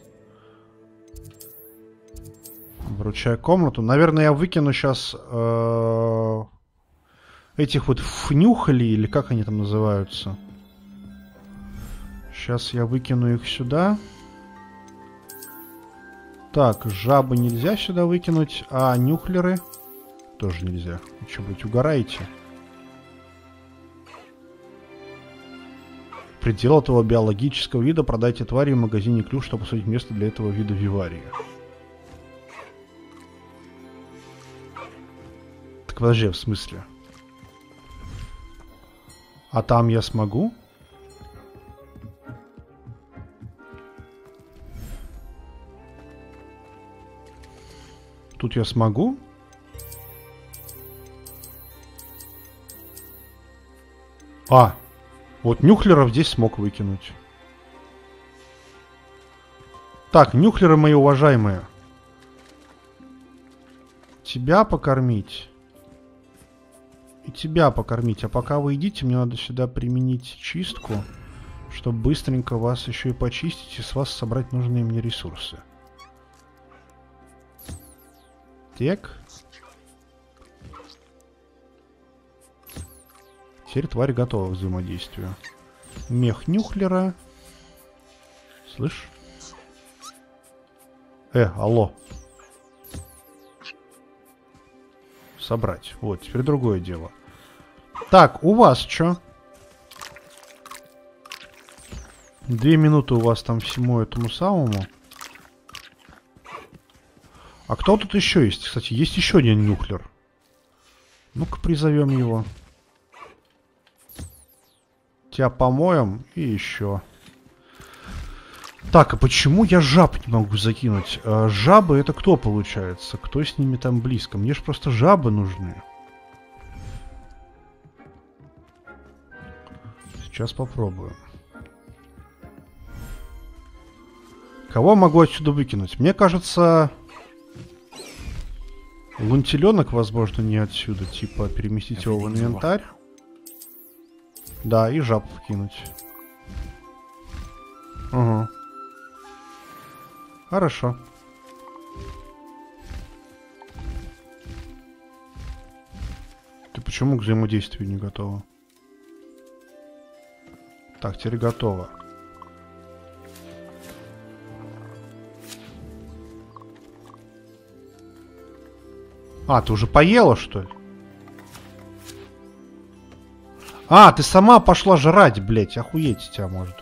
Вручаю комнату. Наверное, я выкину сейчас этих вот фнюхали, или как они там называются. Сейчас я выкину их сюда. Так, жабы нельзя сюда выкинуть, а нюхлеры тоже нельзя. Вы что, блядь, угораете? Предел этого биологического вида продайте твари в магазине Клюш, чтобы посадить место для этого вида виварии. Так подожди, в смысле? А там я смогу? Тут я смогу? А, вот нюхлеров здесь смог выкинуть. Так, нюхлеры мои уважаемые. тебя покормить. И тебя покормить. А пока вы едите, мне надо сюда применить чистку, чтобы быстренько вас еще и почистить и с вас собрать нужные мне ресурсы. Так. Теперь тварь готова к взаимодействию. Мех Нюхлера. Слышь? Алло. Собрать. Вот, теперь другое дело. Так, у вас что? 2 минуты у вас там всему этому самому. А кто тут еще есть? Кстати, есть еще один Нюхлер. Ну-ка, призовем его. Тебя помоем и еще. Так, а почему я жаб не могу закинуть? Жабы это кто получается? Кто с ними там близко? Мне же просто жабы нужны. Сейчас попробую. Кого могу отсюда выкинуть? Мне кажется... Лунтеленок, возможно, не отсюда. Типа переместить его в инвентарь. Да, и жаб вкинуть. Угу. Хорошо. Ты почему к взаимодействию не готова? Так, теперь готово. А, ты уже поела, что ли? А, ты сама пошла жрать, блять, охуеть тебя может.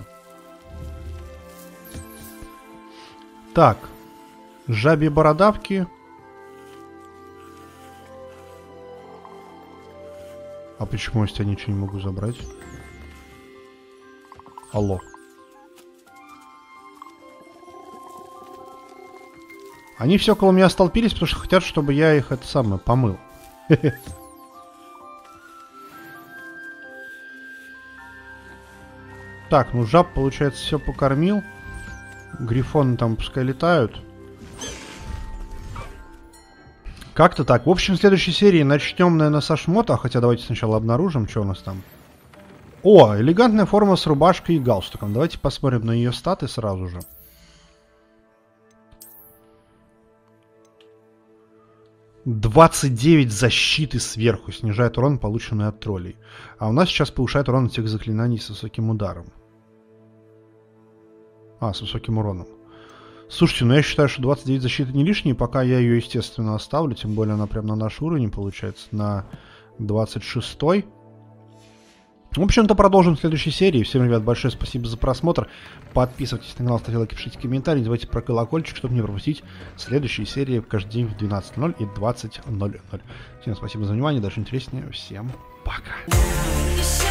Так, жабьи бородавки. А почему я с тебя ничего не могу забрать? Алло. Они все около меня столпились, потому что хотят, чтобы я их это самое помыл. Так, ну жаб, получается, все покормил. Грифоны там пускай летают. Как-то так. В общем, в следующей серии начнем, наверное, со шмота. Хотя давайте сначала обнаружим, что у нас там. О, элегантная форма с рубашкой и галстуком. Давайте посмотрим на ее статы сразу же. «29 защиты сверху. Снижает урон, полученный от троллей. А у нас сейчас повышает урон от всех заклинаний с высоким ударом. А, с высоким уроном. Слушайте, ну я считаю, что 29 защиты не лишние, пока я ее, естественно, оставлю. Тем более она прям на наш уровень, получается, на 26-й. В общем-то, продолжим в следующей серии. Всем, ребят, большое спасибо за просмотр. Подписывайтесь на канал, ставьте лайки, пишите комментарии. Не забывайте про колокольчик, чтобы не пропустить следующие серии каждый день в 12:00 и 20:00. Всем спасибо за внимание, даже интереснее. Всем пока.